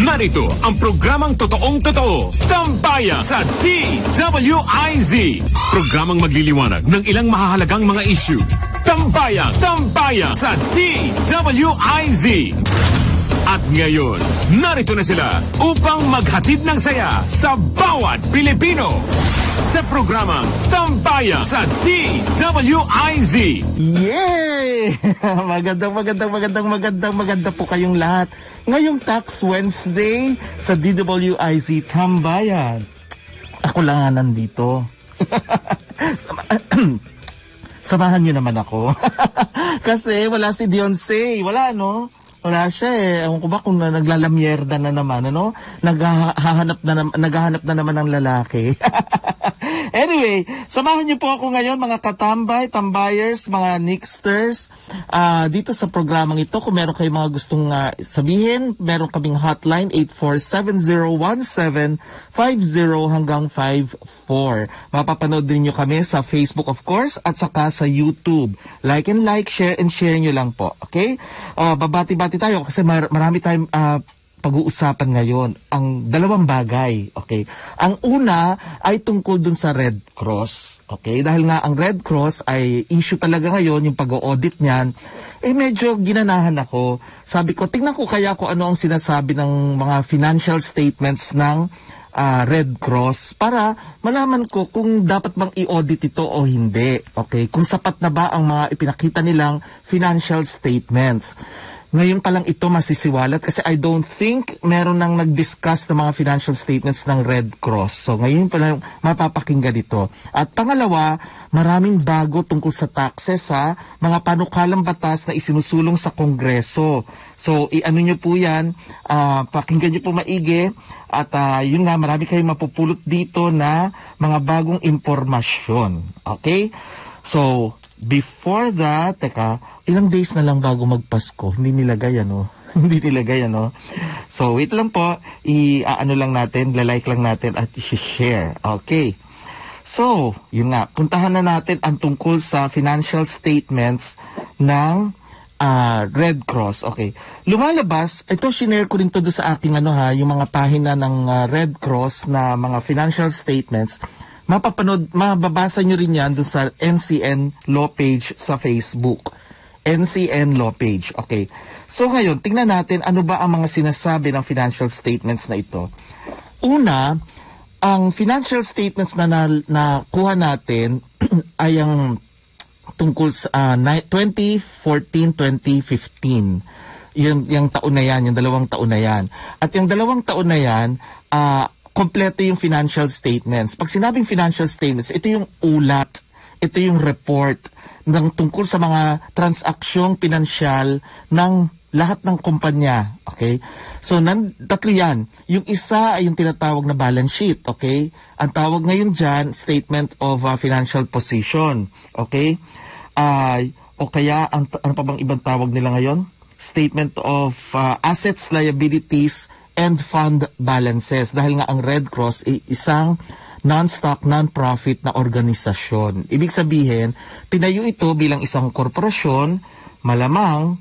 Narito ang programang totoong totoo, Tambayan sa DWIZ. Programang magliliwanag ng ilang mahahalagang mga issue. Tambayan sa DWIZ. At ngayon, narito na sila upang maghatid ng saya sa bawat Pilipino. Sa programang Tambayan sa DWIZ. Yay! Maganda po kayong lahat. Ngayong Tax Wednesday sa DWIZ Tambayan. Ako lang nga nandito. Samahan niyo naman ako. Kasi wala si Beyonce. Wala, no? Wala siya eh. Ewan ko ba kung naglalamyerda na naman, ano? Naghahanap na naman ng lalaki. Anyway, samahan niyo po ako ngayon mga katambay, tambayers, mga nixters, dito sa programang ito. Kung meron kayong mga gustong sabihin, meron kaming hotline 847-017-50 hanggang 54. Mapapanood din niyo kami sa Facebook of course at saka sa YouTube. Like, share nyo lang po. Okay? Babati-bati tayo kasi marami tayong pag-uusapan ngayon ang dalawang bagay, okay? Ang una ay tungkol dun sa Red Cross, okay? Dahil nga ang Red Cross ay issue talaga ngayon, yung pag-audit niyan, medyo ginanahan ako. Sabi ko, tingnan ko kaya kung ano ang sinasabi ng mga financial statements ng Red Cross para malaman ko kung dapat bang i-audit ito o hindi, okay? Kung sapat na ba ang mga ipinakita nilang financial statements. Ngayon pa lang ito masisiwalat kasi I don't think meron nang nag-discuss ng mga financial statements ng Red Cross. So ngayon pa lang mapapakinggan ito. At pangalawa, maraming bago tungkol sa taxes mga panukalang batas na isinusulong sa Kongreso. So i-ano nyo po yan, pakinggan nyo po maigi at yun nga, marami kayong mapupulot dito na mga bagong impormasyon. Okay? So, before that, ilang days na lang bago magpasko. Hindi nilagay, Hindi nilagay, So, wait lang po. I-ano lang natin, lalike lang natin at i-share. Okay. So, yun nga. Puntahan na natin ang tungkol sa financial statements ng Red Cross. Okay. Lumalabas, ito shinare ko rin to do sa aking yung mga pahina ng Red Cross na mga financial statements. Mababasa nyo rin yan dun sa NCN Law page sa Facebook. NCN Law page. Okay. So ngayon, tingnan natin ano ba ang mga sinasabi ng financial statements na ito. Una, ang financial statements na nakuha natin ay ang tungkol sa 2014-2015. Yung taon na yan, yung 2 taon na yan. At yung 2 taon na yan, kompleto yung financial statements. Pag sinabing financial statements, ito yung ulat, ito yung report ng tungkol sa mga transaksyong pinansyal ng lahat ng kumpanya. Okay? So, tatlo yan. Yung isa ay yung tinatawag na balance sheet. Okay? Ang tawag ngayon dyan, statement of financial position. Okay? O kaya, ano pa bang ibang tawag nila ngayon? Statement of assets, liabilities, and fund balances. Dahil nga ang Red Cross ay isang non-stock, non-profit na organisasyon. Ibig sabihin, tinayo ito bilang isang korporasyon, malamang,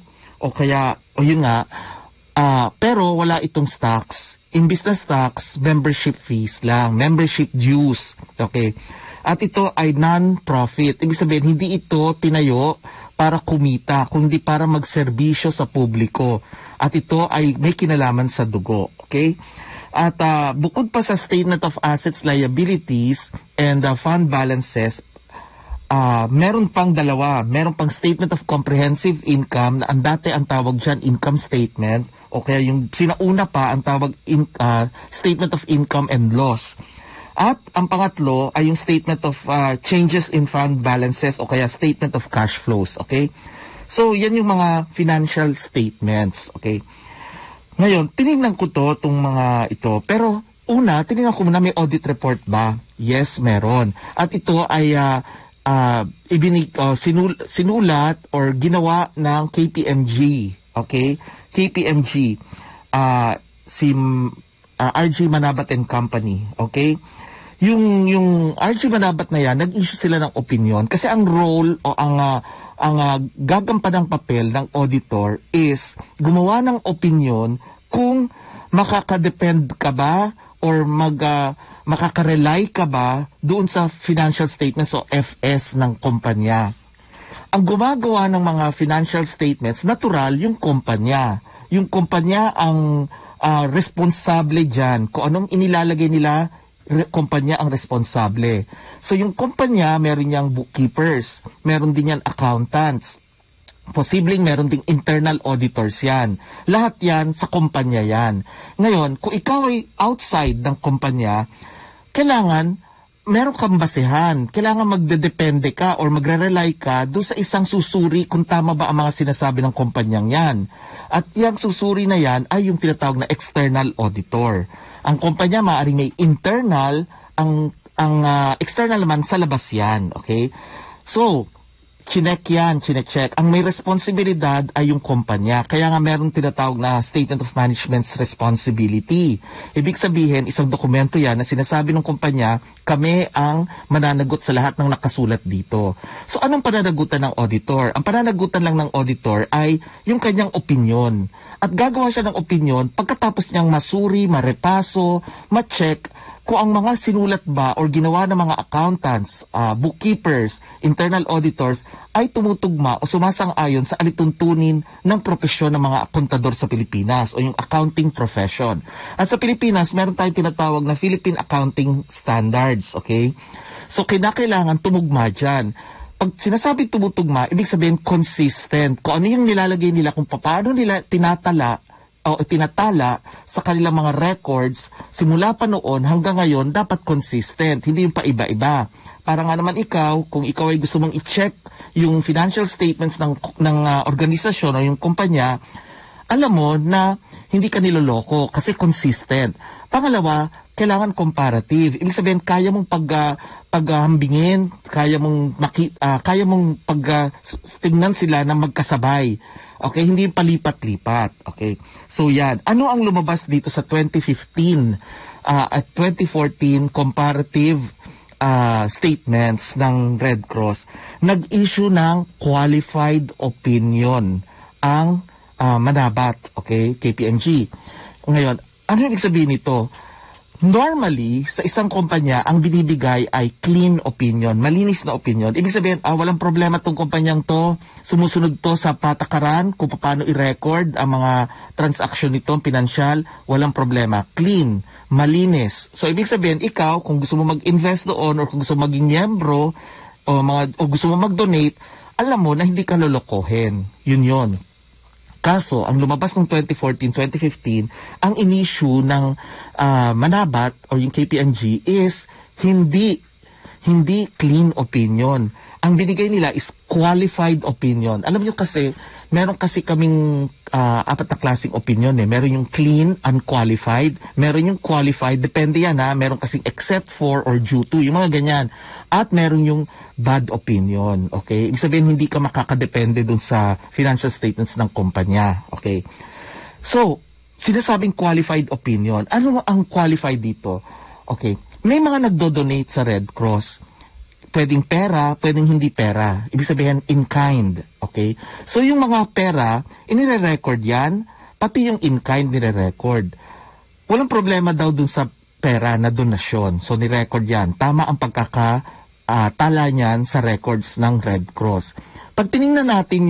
pero wala itong stocks. Imbis na stocks, membership fees lang, membership dues. Okay. At ito ay non-profit. Ibig sabihin, hindi ito tinayo para kumita, kundi para magserbisyo sa publiko. At ito ay may kinalaman sa dugo. Okay? At bukod pa sa statement of assets, liabilities, and fund balances, meron pang dalawa. Meron pang statement of comprehensive income na ang tawag dyan income statement. O kaya yung sinauna pa ang tawag statement of income and loss. At ang pangatlo ay yung statement of changes in fund balances o kaya statement of cash flows. Okay? So, yan yung mga financial statements. Okay? Ngayon, tinignan ko itong mga ito. Pero, una, tinignan ko muna may audit report ba? Yes, meron. At ito ay sinulat or ginawa ng KPMG. Okay? KPMG. Si RG Manabat and Company. Okay? Yung RG Manabat na yan, nag-issue sila ng opinion. Kasi ang role o ang gagampan ng papel ng auditor is gumawa ng opinion kung makakadepend ka ba or makaka-rely ka ba doon sa financial statements o FS ng kumpanya? Ang gumagawa ng mga financial statements, natural yung kumpanya. Yung kumpanya ang responsable dyan. Kung anong inilalagay nila, kumpanya ang responsable. So yung kumpanya, meron niyang bookkeepers, meron din yan accountants, posibleng meron ding internal auditors yan. Lahat yan sa kumpanya yan. Ngayon, kung ikaw ay outside ng kumpanya, kailangan meron kang basehan. Kailangan magdedepende ka or magre-rely ka doon sa isang susuri kung tama ba ang mga sinasabi ng kumpanyang yan. At yung susuri na yan ay yung tinatawag na external auditor. Ang kumpanya maaaring may internal, ang external naman sa labas yan. Okay? So, chinek-check. Ang may responsibilidad ay yung kumpanya. Kaya nga meron tinatawag na Statement of Management's Responsibility. Ibig sabihin, isang dokumento yan na sinasabi ng kumpanya, kami ang mananagot sa lahat ng nakasulat dito. So, anong pananagutan ng auditor? Ang pananagutan lang ng auditor ay yung kanyang opinion. At gagawa siya ng opinion pagkatapos niyang masuri, marepaso, ma-check kung ang mga sinulat ba or ginawa ng mga accountants, bookkeepers, internal auditors ay tumutugma o sumasang-ayon sa alituntunin ng propesyon ng mga kontador sa Pilipinas o yung accounting profession. At sa Pilipinas, meron tayong tinatawag na Philippine Accounting Standards, okay? So, kinakailangan tumugma dyan. Pag sinasabing tumutugma, ibig sabihin consistent. Kung ano yung nilalagay nila, kung paano nila tinatala sa kanilang mga records, simula pa noon hanggang ngayon, dapat consistent, hindi yung paiba-iba. Para nga naman ikaw, kung ikaw ay gusto mong i-check yung financial statements ng organisasyon o yung kumpanya, alam mo na hindi ka niloloko kasi consistent. Pangalawa, kailangan comparative. Ibig sabihin, kaya mong paghambingin, kaya mong tingnan sila na magkasabay. Okay, hindi palipat-lipat. Okay. So yan, ano ang lumabas dito sa 2015 at 2014 comparative statements ng Red Cross? Nag-issue ng qualified opinion ang Manabat, okay, KPMG. Ngayon, ano yung sabihin nito? Normally, sa isang kumpanya, ang binibigay ay clean opinion, malinis na opinion. Ibig sabihin, walang problema tong kumpanyang to, sumusunod to sa patakaran kung paano i-record ang mga transaction nito, pinansyal, walang problema. Clean, malinis. So, ibig sabihin, ikaw, kung gusto mo mag-invest doon or kung gusto mo maging miyembro o gusto mo mag-donate, alam mo na hindi ka lolokohin. Yun. Kaso, ang lumabas ng 2014-2015, ang in-issue ng Manabat o yung KPMG is hindi clean opinion. Ang binigay nila is qualified opinion. Alam niyo kasi, meron kasi kaming apat na klaseng opinion eh. Meron yung clean, unqualified, meron yung qualified, depende yan ha, meron kasing except for or due to, yung mga ganyan. At meron yung bad opinion, okay? Ibig sabihin, hindi ka makakadepende dun sa financial statements ng kumpanya, okay? So, sinasabing qualified opinion. Ano ang qualified dito? Okay, may mga nagdo-donate sa Red Cross. Pwedeng pera, pwedeng hindi pera. Ibig sabihin, in kind, okay? So, yung mga pera, inire-record yan, pati yung in kind nire-record. Walang problema daw dun sa pera na donasyon. So, ni-record yan. Tama ang tala niyan sa records ng Red Cross. Pag tiningnan natin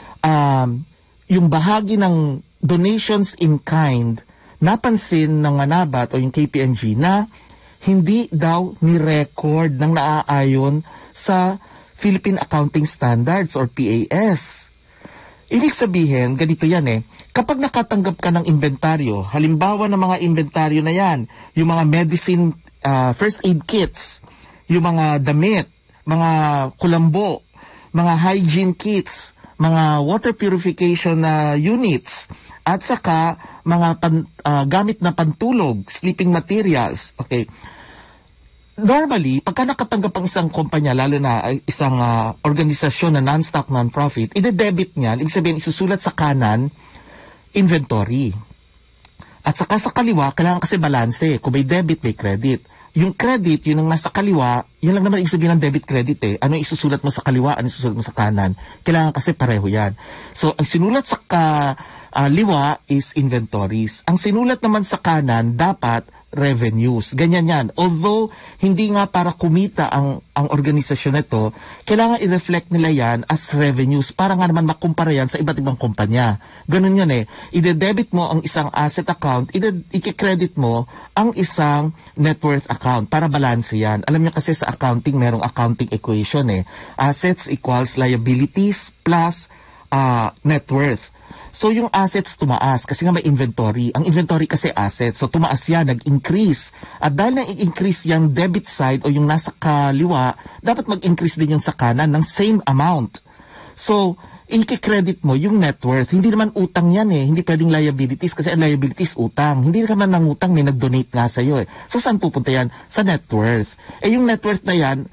yung bahagi ng donations in kind, napansin ng Manabat o yung KPMG na hindi daw ni-record ng naaayon sa Philippine Accounting Standards or PAS. Ibig sabihin, ganito yan eh, kapag nakatanggap ka ng inventaryo, halimbawa ng mga inventaryo na yan, yung mga medicine, first aid kits, yung mga damit, mga kulambo, mga hygiene kits, mga water purification units, at saka mga gamit na pantulog, sleeping materials. Okay. Normally, pagka nakatanggap ang isang kumpanya, lalo na isang organisasyon na non-stock, non-profit, ide-debit niyan, ibig sabihin isusulat sa kanan, inventory. At saka sa kaliwa, kailangan kasi balanse. Kung may debit, may credit. Yung credit, yun ang nasa kaliwa, yun lang naman ibig sabihin ng debit credit eh. Ano isusulat mo sa kaliwa, ano isusulat mo sa kanan. Kailangan kasi pareho yan. So, ang sinulat sa kaliwa is inventories. Ang sinulat naman sa kanan, dapat revenues. Ganyan yan. Although, hindi nga para kumita ang organisasyon nito, kailangan i-reflect nila yan as revenues para nga naman makumpara yan sa iba't ibang kumpanya. Ganun yun eh. Ide-debit mo ang isang asset account, i-credit mo ang isang net worth account para balance yan. Alam niyo kasi sa accounting, merong accounting equation eh. Assets equals liabilities plus net worth. So yung assets tumaas kasi nga may inventory. Ang inventory kasi assets. So tumaas yan, nag-increase. At dahil nag-increase yung debit side o yung nasa kaliwa, dapat mag-increase din yung sa kanan ng same amount. So, i-credit mo yung net worth. Hindi naman utang yan eh. Hindi pwedeng liabilities kasi ang liabilities utang. Hindi naman nangutang, may nag-donate nga sa'yo eh. So saan pupunta yan? Sa net worth. Eh yung net worth na yan,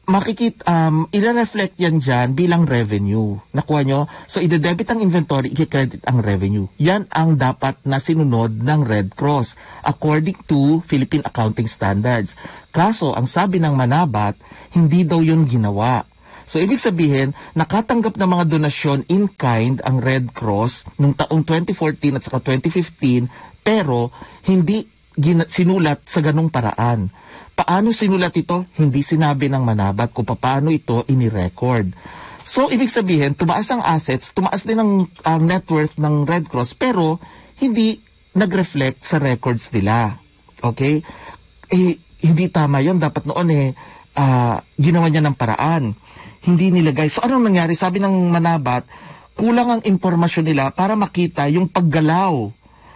i-reflect yan dyan bilang revenue. Nakuha nyo? So, ide-debit ang inventory, i-credit ang revenue. Yan ang dapat na sinunod ng Red Cross according to Philippine Accounting Standards. Kaso, ang sabi ng Manabat, hindi daw yun ginawa. So, ibig sabihin, nakatanggap ng mga donasyon in kind ang Red Cross noong taong 2014 at saka 2015, pero hindi sinulat sa ganung paraan. Paano sinulat ito? Hindi sinabi ng Manabat kung paano ito ini-record. So, ibig sabihin, tumaas ang assets, tumaas din ang net worth ng Red Cross, pero hindi nag-reflect sa records nila. Okay? Eh, hindi tama yon. Dapat noon ginawa niya ng paraan. Hindi nilagay. So, anong nangyari? Sabi ng Manabat, kulang ang impormasyon nila para makita yung paggalaw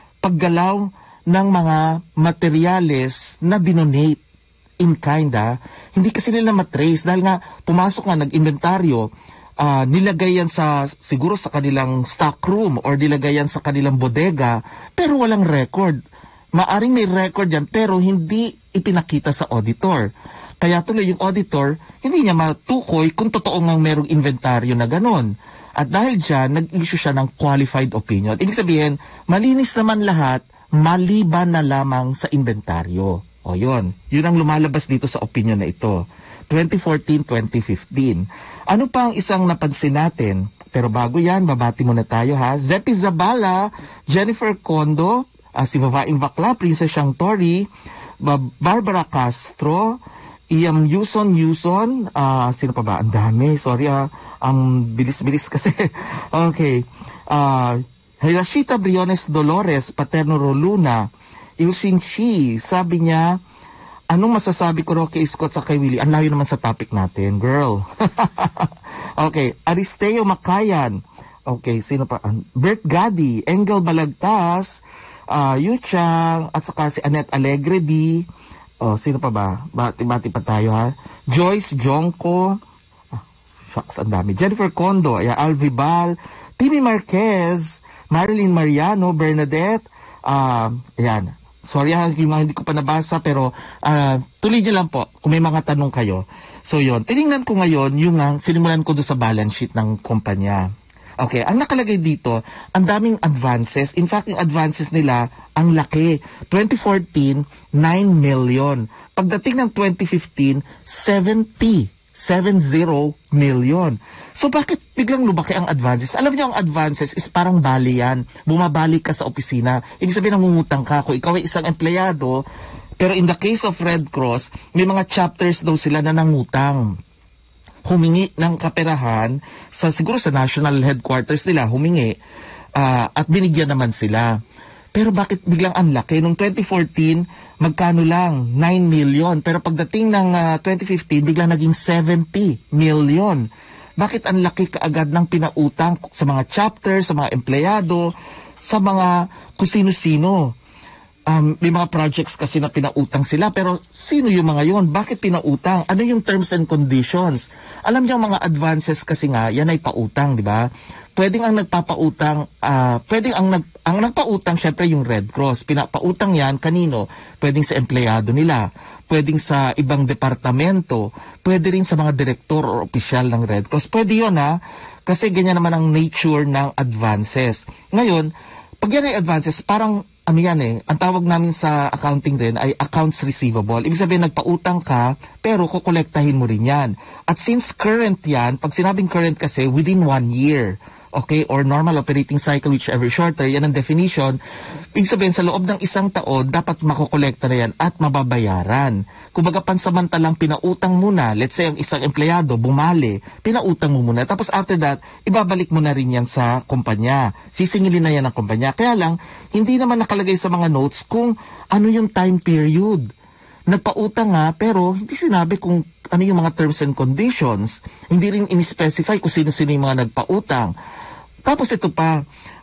ng mga materyales na dinonate in kind. Hindi kasi nila matrace dahil nga pumasok nga nag-inventaryo, nilagay yan siguro sa kanilang stock room or nilagay yan sa kanilang bodega, pero walang record. Maaring may record yan pero hindi ipinakita sa auditor. Kaya tuloy yung auditor, hindi niya matukoy kung totoo nga merong inventaryo na ganon. At dahil dyan, nag-issue siya ng qualified opinion. Ibig sabihin, malinis naman lahat, maliban na lamang sa inventaryo. O yun. Yun ang lumalabas dito sa opinion na ito. 2014-2015. Ano pa ang isang napansin natin? Pero bago yan, babati muna tayo ha. Zepi Zabala, Jennifer Condo, si Babaeng Bakla, Princess Shang Tori, Barbara Castro, Iam Yuson, sino pa ba? Ang dami. Sorry bilis-bilis kasi. Okay. Hirashita Briones Dolores, Paterno Roluna, Ilsin Chi, sabi niya, anong masasabi ko kay Scott sa kay Willie? Ang layo naman sa topic natin, girl. Okay, Aristeo Makayan. Okay, sino pa? Bert Gadi, Engel Balagtas, Yu Chang, at saka si Annette Alegre D. Sino pa ba? Bati-bati pa tayo ha. Joyce Jonko, shucks, ang dami. Jennifer Condo, Alvi Bal, Timmy Marquez, Marilyn Mariano, Bernadette, ayan. Sorry yung mga hindi ko pa nabasa, pero tuloy nyo lang po kung may mga tanong kayo. So yun, tinignan ko ngayon yung sinimulan ko doon sa balance sheet ng kumpanya. Okay, ang nakalagay dito, ang daming advances. In fact, yung advances nila, ang laki. 2014, 9 million. Pagdating ng 2015, 70 million. So bakit biglang lumaki ang advances? Alam niyo, ang advances is parang bali yan. Bumabalik ka sa opisina. Ibig sabihin, nangungutang ka. Kung ikaw ay isang empleyado, pero in the case of Red Cross, may mga chapters daw sila na nangutang. Humingi ng kaperahan siguro sa national headquarters nila, humingi at binigyan naman sila. Pero bakit biglang ang laki? Noong 2014, magkano lang? 9 million. Pero pagdating ng 2015, biglang naging 70 million. Bakit ang laki kaagad ng pinautang sa mga chapters, sa mga empleyado, sa mga kung sino-sino? May mga projects kasi na pinautang sila, pero sino yung mga yon? Bakit pinautang? Ano yung terms and conditions? Alam niyo, mga advances kasi nga, yan ay pautang, di ba? Pwedeng ang nagpapautang, ang nagpautang, syempre yung Red Cross. Pinapautang yan, kanino? Pwedeng sa empleyado nila, pwedeng sa ibang departamento, pwede rin sa mga direktor o opisyal ng Red Cross. Pwede yun kasi ganyan naman ang nature ng advances. Ngayon, pag yan ay advances, parang ano yan ang tawag namin sa accounting rin ay accounts receivable. Ibig sabihin, nagpautang ka, pero kukolektahin mo rin yan. At since current yan, pag sinabing current kasi, within 1 year, okay, or normal operating cycle, whichever shorter, yan ang definition. Ibig sabihin, sa loob ng 1 taon, dapat makukolekta na yan at mababayaran. Kumbaga, pansamantalang pinautang muna, let's say, ang isang empleyado, bumali, pinautang mo muna. Tapos after that, ibabalik mo na rin yan sa kumpanya. Sisingilin na yan ng kumpanya. Kaya lang, hindi naman nakalagay sa mga notes kung ano yung time period. Nagpautang nga, pero hindi sinabi kung ano yung mga terms and conditions. Hindi rin in-specify kung sino-sino yung mga nagpautang. Tapos ito pa,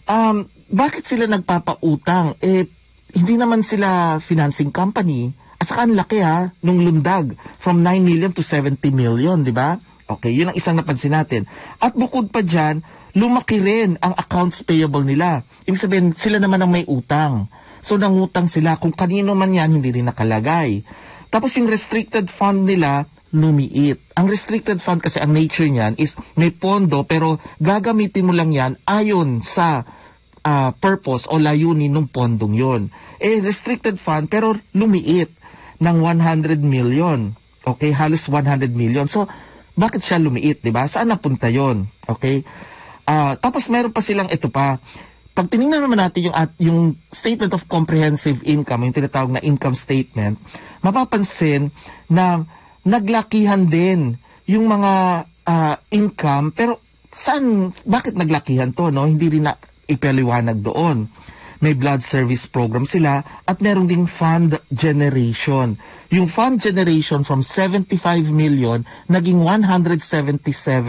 bakit sila nagpapautang? Hindi naman sila financing company. At saka ang laki nung lundag. From 9 million to 70 million, di ba? Okay, yun ang isang napansin natin. At bukod pa dyan, lumaki rin ang accounts payable nila. Ibig sabihin, sila naman ang may utang. So nangutang sila. Kung kanino man yan, hindi rin nakalagay. Tapos yung restricted fund nila, lumiit. Ang restricted fund kasi ang nature niyan is may pondo pero gagamitin mo lang yan ayon sa purpose o layunin ng pondong yon. Restricted fund pero lumiit ng 100 million. Okay, halos 100 million. So, bakit siya lumiit, di ba? Saan napunta yon? Okay? Tapos meron pa silang ito pa. Pag tinignan naman natin yung statement of comprehensive income, yung tinatawag na income statement, mapapansin na naglakihan din yung mga income, pero bakit naglakihan to, no? Hindi rin na ipaliwanag doon. May blood service program sila at meron ding fund generation. Yung fund generation from 75 million naging 177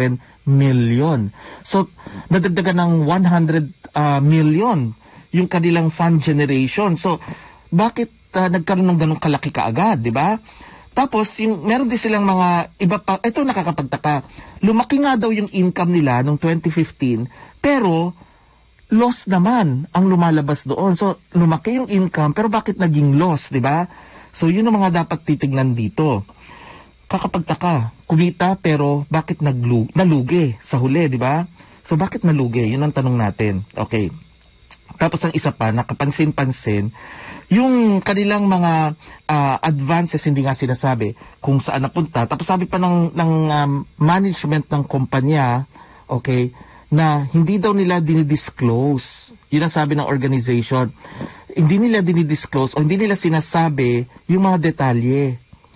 million. So, nadagdagan ng 100 million yung kanilang fund generation. So, bakit nagkaroon ng ganong kalaki kaagad, di ba? Tapos, meron din silang mga iba pa, ito nakakapagtaka, lumaki nga daw yung income nila noong 2015, pero loss naman ang lumalabas doon. So, lumaki yung income, pero bakit naging loss, di ba? So, yun ang mga dapat titignan dito. Kakapagtaka, kumita, pero bakit nalugi sa huli, di ba? So, bakit nalugi? Yun ang tanong natin. Okay. Tapos, ang isa pa, nakapansin-pansin, yung kanilang mga advances, hindi nga sinasabi kung saan napunta. Tapos, sabi pa ng management ng kumpanya, okay, na hindi daw nila dinidisclose. Yun ang sabi ng organization. Hindi nila dinidisclose o hindi nila sinasabi yung mga detalye.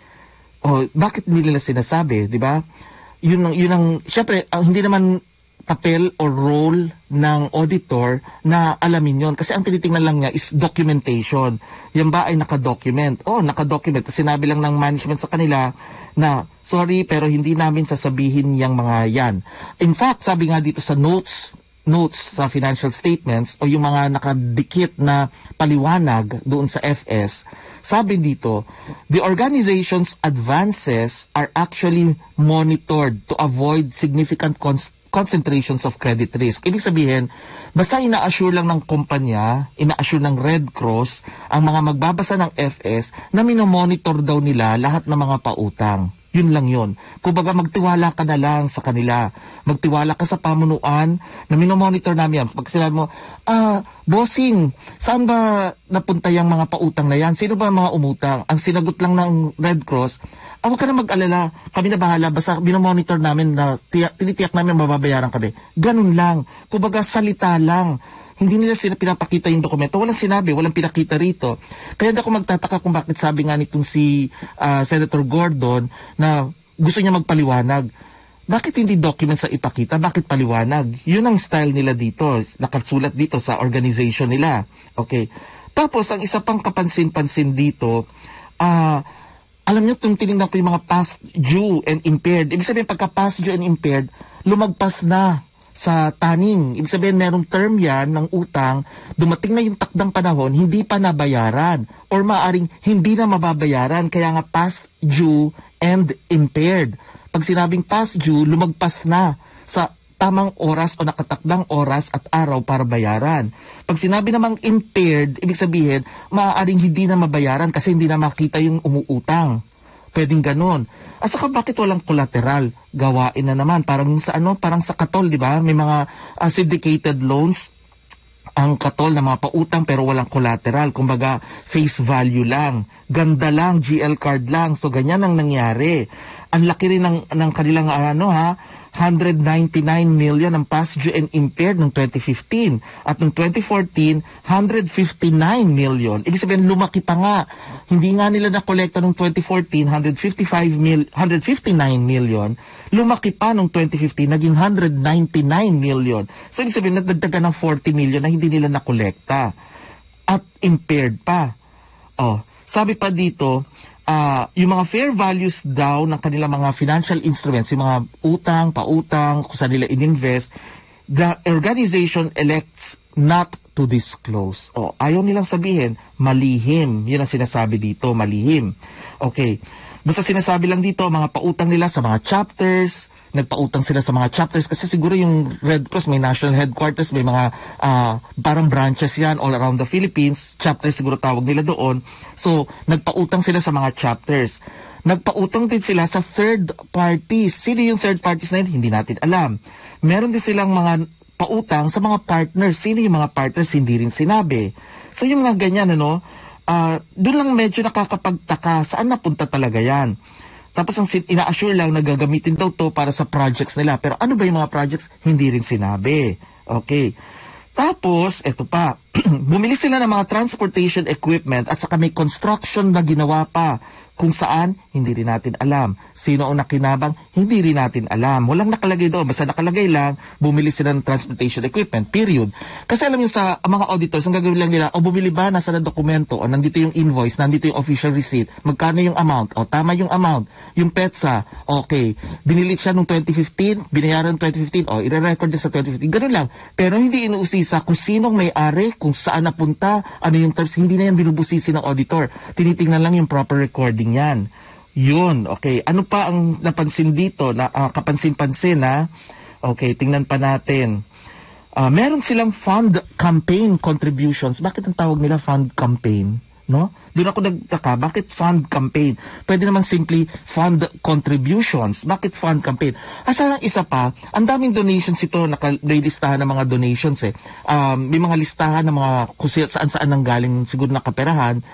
O bakit hindi nila sinasabi, di ba? Yun ang syempre, hindi naman papel o role ng auditor na alamin yon. Kasi ang tinitingnan lang niya is documentation. Yan ba ay nakadocument? Nakadocument. Sinabi lang ng management sa kanila na sorry, pero hindi namin sasabihin yung mga yan. In fact, sabi nga dito sa notes sa financial statements o yung mga nakadikit na paliwanag doon sa FS, sabi dito, the organization's advances are actually monitored to avoid significant concentrations of credit risk. Ibig sabihin, basta ina-assure lang ng kumpanya, ina-assure ng Red Cross, ang mga magbabasa ng FS na minomonitor daw nila lahat ng mga pautang. Yun lang yun. Kumbaga magtiwala ka na lang sa kanila. Magtiwala ka sa pamunuan na minomonitor namin yan. Pag sinabi mo, bossing, saan ba napunta yung mga pautang na yan? Sino ba mga umutang? Ang sinagot lang ng Red Cross, huwag ka na mag-alala. Kami na bahala. Basta minomonitor namin na tinitiyak namin mababayaran kami. Ganun lang. Kumbaga salita lang. Hindi nila pinapakita yung dokumento. Walang sinabi, walang pinakita rito. Kaya ako magtataka kung bakit sabi nga nitong si Senator Gordon na gusto niya magpaliwanag. Bakit hindi documents sa ipakita? Bakit paliwanag? Yun ang style nila dito. Nakasulat dito sa organization nila. Okay. Tapos, ang isa pang kapansin-pansin dito, alam niyo, tinignan ko yung mga past due and impaired. Ibig sabihin, pagka past due and impaired, lumagpas na sa taning. Ibig sabihin, merong term yan ng utang, dumating na yung takdang panahon, hindi pa nabayaran. Or maaring hindi na mababayaran, kaya nga past due and impaired. Pag sinabing past due, lumagpas na sa tamang oras o nakatakdang oras at araw para bayaran. Pag sinabi namang impaired, ibig sabihin, maaaring hindi na mabayaran kasi hindi na makita yung umuutang. Pwedeng ganun. At saka bakit walang collateral? Gawain na naman. Parang sa parang sa katol, di ba? May mga syndicated loans. ang katol na mga pautang pero walang collateral. Kumbaga, face value lang. Ganda lang, GL card lang. So, ganyan ang nangyari. Ang laki rin ng kanilang 199 million ang past due and impaired noong 2015. At noong 2014, 159 million. Ibig sabihin, lumaki pa nga. Hindi nga nila nakolekta noong 2014, 159 million. Lumaki pa noong 2015, naging 199 million. So, ibig sabihin, nadagdagan ng 40 million na hindi nila nakolekta. At impaired pa. Sabi pa dito, yung mga fair values daw ng kanilang mga financial instruments, yung mga utang, pautang, kung saan nila ininvest, the organization elects not to disclose. Ayaw nilang sabihin, malihim. Yun ang sinasabi dito, malihim. Okay. Basta sinasabi lang dito, mga pautang nila sa mga chapters, nagpautang sila sa mga chapters kasi siguro yung Red Cross may national headquarters, may mga parang branches yan all around the Philippines, chapters siguro tawag nila doon. So, nagpautang sila sa mga chapters. Nagpautang din sila sa third parties. Sino yung third parties na yun? Hindi natin alam. Meron din silang mga pautang sa mga partners. Sino yung mga partners? Hindi rin sinabi. So, yung mga ganyan, doon lang medyo nakakapagtaka saan napunta talaga yan. Tapos ang ina-assure lang na gagamitin daw to para sa projects nila. Pero ano ba yung mga projects? Hindi rin sinabi. Okay. Tapos, eto pa, bumili sila ng mga transportation equipment at saka may construction na ginawa pa. Kung saan, hindi rin natin alam. Sino ang nakinabang, hindi rin natin alam. Walang nakalagay doon. Basta nakalagay lang, bumili sila ng transportation equipment, period. Kasi alam niyo sa mga auditors, ang gagawin lang nila, bumili ba, nasa na dokumento, o nandito yung invoice, nandito yung official receipt, magkano yung amount, tama yung amount, yung PETSA, okay. Binili siya noong 2015, binayaran 2015, ire-record din sa 2015, ganun lang. Pero hindi inuusisa kung sinong may-ari, kung saan napunta, ano yung terms, hindi na yan binubusisi ng auditor. Tinitingnan lang yung proper recording yan. Yun, okay. Ano pa ang napansin dito, na kapansin-pansin na, okay, tingnan pa natin. Meron silang fund campaign contributions. Bakit ang tawag nila fund campaign? No? Doon ako nagtaka, bakit fund campaign? Pwede naman simply fund contributions. Bakit fund campaign? Asa isa pa, ang daming donations ito, may listahan ng mga donations may mga listahan ng mga kung saan-saan nang galing siguro nakaperahan.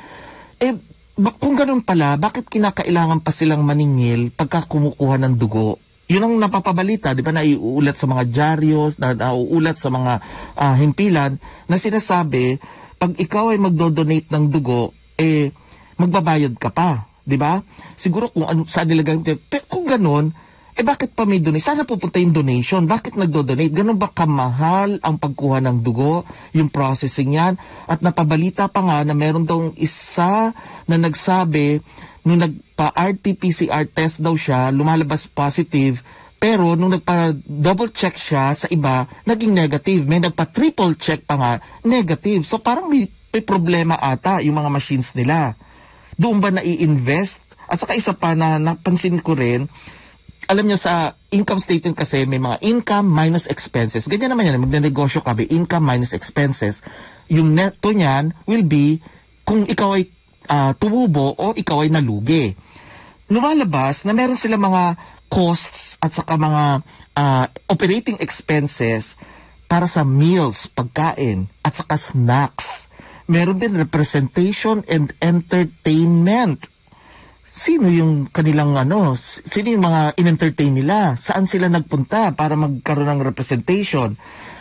Kung ganun pala, bakit kinakailangan pa silang maningil pagka kumukuha ng dugo? Yun ang napapabalita, di ba, na iuulat sa mga dyaryo, nauulat sa mga himpilan, na sinasabi, pag ikaw ay magdodonate ng dugo, magbabayad ka pa, di ba? Siguro kung saan nila gagawin. Pero kung ganun, bakit pa may donate? Sana pupunta yung donation. Bakit nagdo-donate? Ganun ba kamahal ang pagkuha ng dugo, yung processing yan? At napabalita pa nga na meron daw isa na nagsabi, nung nagpa-RT-PCR test daw siya, lumalabas positive, pero nung nagpa-double check siya sa iba, naging negative. May nagpa-triple check pa nga, negative. So parang may problema ata yung mga machines nila. Doon ba na-i-invest? At saka isa pa na napansin ko rin, alam niyo sa income statement kasi may mga income minus expenses. Ganyan naman yan, magnenegosyo ka, may income minus expenses. Yung neto niyan will be kung ikaw ay tumubo o ikaw ay nalugi. Lumalabas na meron sila mga costs at saka mga operating expenses para sa meals, pagkain, at saka snacks. Meron din representation and entertainment. Sino yung kanilang sino yung mga in-entertain nila? Saan sila nagpunta para magkaroon ng representation?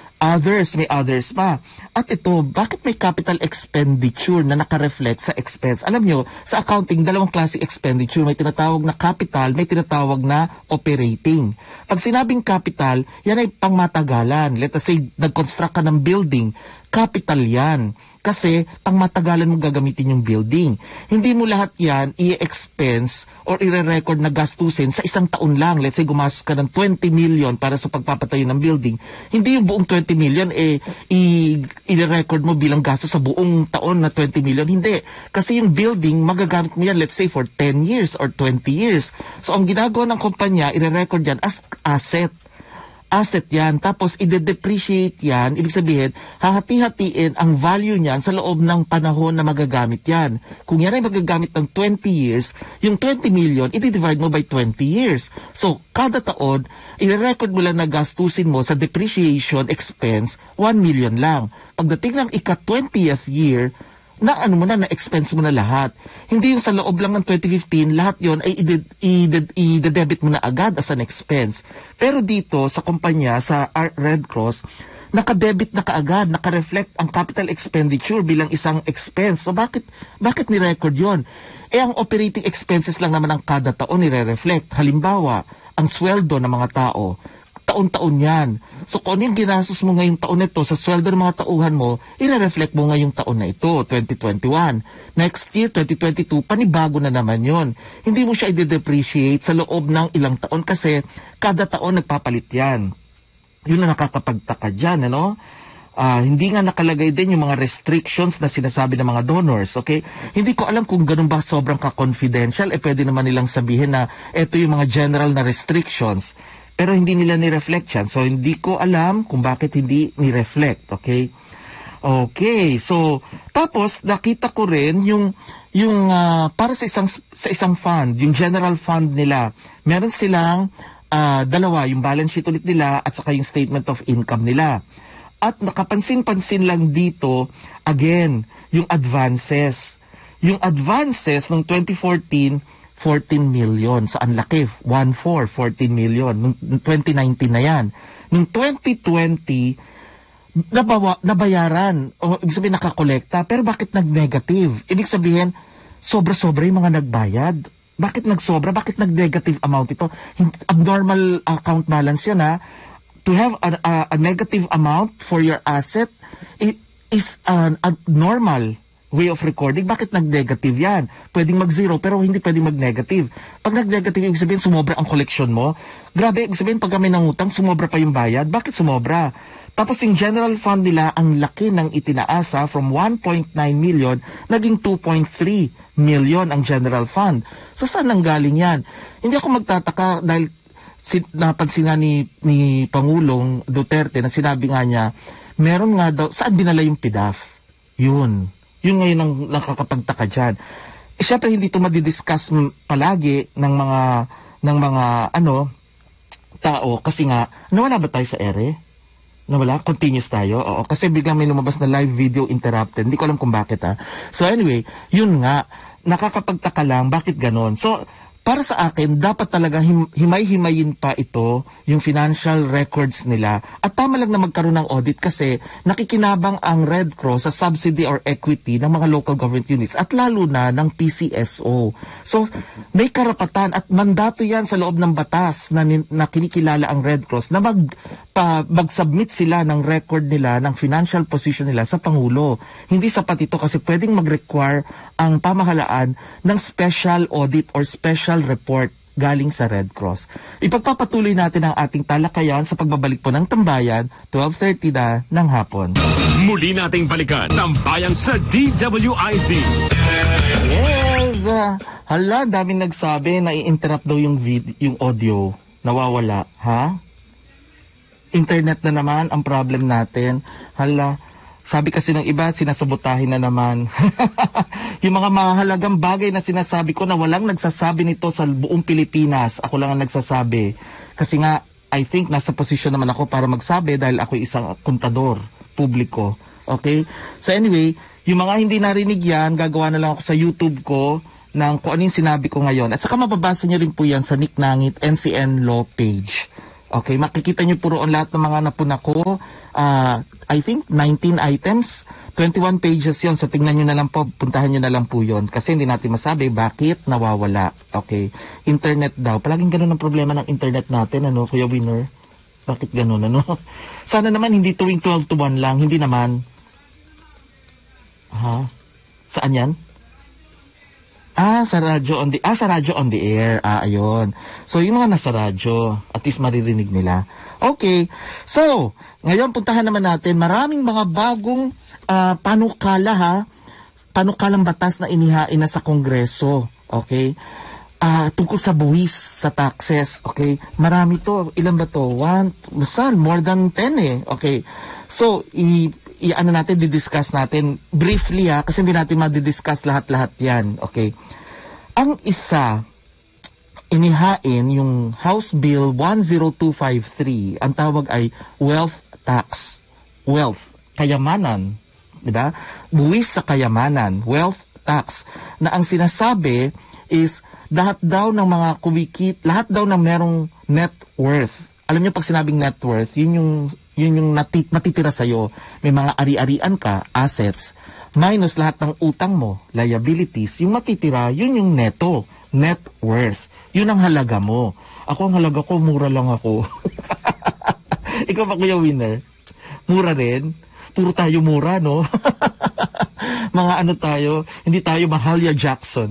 May others pa. At ito, bakit may capital expenditure na nakareflect sa expense? Alam nyo, sa accounting, dalawang klase expenditure. May tinatawag na capital, may tinatawag na operating. Pag sinabing capital, yan ay pangmatagalan. Let us say, nag-construct ka ng building, capital yan. Kasi pangmatagalan mo gagamitin yung building. Hindi mo lahat yan i-expense or i-record na gastusin sa isang taon lang. Let's say gumastos ka ng 20 million para sa pagpapatayo ng building. Hindi yung buong 20 million i-record mo bilang gastos sa buong taon na 20 million. Hindi. Kasi yung building, magagamit mo yan let's say for 10 years or 20 years. So ang ginagawa ng kumpanya, i-record yan as asset. asset yan. Tapos, ide-depreciate yan. Ibig sabihin, hahati-hatiin ang value niyan sa loob ng panahon na magagamit yan. Kung yan ay magagamit ng 20 years, yung 20 million, i-divide mo by 20 years. So, kada taon, i-record mo lang na gastusin mo sa depreciation expense, 1 million lang. Pagdating ng ika-20th year, na expense mo na lahat. Hindi yung sa loob lang ng 2015, lahat yon ay i-debit mo na agad as an expense. Pero dito, sa kumpanya, sa Red Cross, naka-debit na kaagad, naka-reflect ang capital expenditure bilang isang expense. So bakit ni-record yon? Ang operating expenses lang naman ang kada taon nire-reflect. Halimbawa, ang sweldo ng mga tao, taon-taon yan. So kung yung ginastos mo ngayong taon na ito sa sweldo ng mga tauhan mo, i-reflect mo ngayong taon na ito, 2021. Next year, 2022, panibago na naman yon. Hindi mo siya i-depreciate sa loob ng ilang taon kasi kada taon nagpapalit yan. Yun na nakakapagtaka dyan, ano? Hindi nga nakalagay din yung mga restrictions na sinasabi ng mga donors, okay? Hindi ko alam kung ganun ba sobrang ka-confidential. Pwede naman nilang sabihin na ito yung mga general na restrictions. Pero hindi nila ni-reflect yan. So, hindi ko alam kung bakit hindi ni-reflect. Okay? Okay. So, tapos, nakita ko rin yung para sa isang fund, yung general fund nila, meron silang dalawa, yung balance sheet ulit nila at saka yung statement of income nila. At nakapansin-pansin lang dito, again, yung advances. Yung advances ng 2014, 14 million. So, ang laki. 14 million. Noong 2019 na yan. Noong 2020, nabayaran. O, ibig sabihin, nakakolekta. Pero bakit nag-negative? Ibig sabihin, sobra-sobra yung mga nagbayad. Bakit nagsobra? Bakit nag-negative amount ito? Abnormal account balance yan, ha? To have a negative amount for your asset, it is abnormal way of recording. Bakit nag-negative yan? Pwedeng mag-zero pero hindi pwedeng mag-negative. Pag nag-negative, ibig sabihin sumobra ang collection mo. Grabe, ibig sabihin pag kami nangutang, sumobra pa yung bayad. Bakit sumobra? Tapos yung general fund nila, ang laki ng itinaasa from 1.9 million, naging 2.3 million ang general fund. So saan nang galing yan? Hindi ako magtataka dahil napansin nga ni Pangulong Duterte na sinabi nga niya, meron nga daw, saan dinala yung PDAF? Yun ngayon ang nakakapagtaka dyan. Siyempre, hindi ito madidiscuss palagi ng mga tao kasi nga, nawala ba tayo sa ere? Nawala? Continuous tayo? Oo, kasi biglang may lumabas na live video interrupted. Hindi ko alam kung bakit So anyway, yun nga, nakakapagtaka lang, bakit ganon? So, para sa akin, dapat talaga himay-himayin pa ito, yung financial records nila. At tama lang na magkaroon ng audit kasi nakikinabang ang Red Cross sa subsidy or equity ng mga local government units at lalo na ng PCSO. So, may karapatan at mandato yan sa loob ng batas na kinikilala ang Red Cross na mag-submit sila ng record nila, ng financial position nila sa Pangulo. Hindi sapat ito kasi pwedeng mag-require ang pamahalaan ng special audit or special report galing sa Red Cross. Ipagpapatuloy natin ang ating talakayan sa pagbabalik po ng Tambayan, 12:30 na ng hapon. Muli nating balikan Tambayan sa DWIZ. Yes! Hala, daming nagsabi na i-interrupt daw yung audio. Nawawala, ha? Internet na naman ang problem natin. Hala, sabi kasi ng iba, sinasabotahin na naman. Yung mga mahalagang bagay na sinasabi ko na walang nagsasabi nito sa buong Pilipinas. Ako lang ang nagsasabi. Kasi nga, I think nasa posisyon naman ako para magsabi dahil ako isang kontador publiko. Okay? So anyway, yung mga hindi narinig yan, gagawa na lang ako sa YouTube ko ng kung ano yung sinabi ko ngayon. At saka mababasa niyo rin po yan sa Nick Nangit NCN Law page. Okay, makikita niyo po roon lahat ng mga napuna ko. I think 19 items, 21 pages yon. So tingnan niyo na lang po, puntahan niyo na lang po yon. Kasi hindi natin masabi bakit nawawala. Okay, internet daw. Palaging ganun ang problema ng internet natin, ano, Kuya Winner? Bakit ganun, ano? Sana naman hindi tuwing 12 to 1 lang, hindi naman. Saan yan? Sa radyo on the air. Ayun. So, yung mga nasa radyo, at least maririnig nila. Okay. So, ngayon puntahan naman natin, maraming mga bagong panukalang batas na inihain na sa Kongreso. Okay? tungkol sa buwis sa taxes, okay? Marami to. Ilan ba to? More than 10 eh. Okay. So, ano natin, didiscuss natin briefly kasi hindi natin madidiscuss lahat-lahat yan. Okay. Ang isa, inihain yung House Bill 10253, ang tawag ay wealth tax. Wealth, kayamanan. Diba? Buwis sa kayamanan, wealth tax. Na ang sinasabi is, lahat daw ng mga lahat daw ng merong net worth. Alam niyo pag sinabing net worth, yun yung matitira sa'yo. May mga ari-arian ka, assets, minus lahat ng utang mo, liabilities. Yung matitira, yun yung neto, net worth. Yun ang halaga mo. Ako, ang halaga ko, mura lang ako. Ikaw ba, Kuya Winner? Mura rin? Puro tayo mura, no? Mga ano tayo, hindi tayo Mahalia Jackson.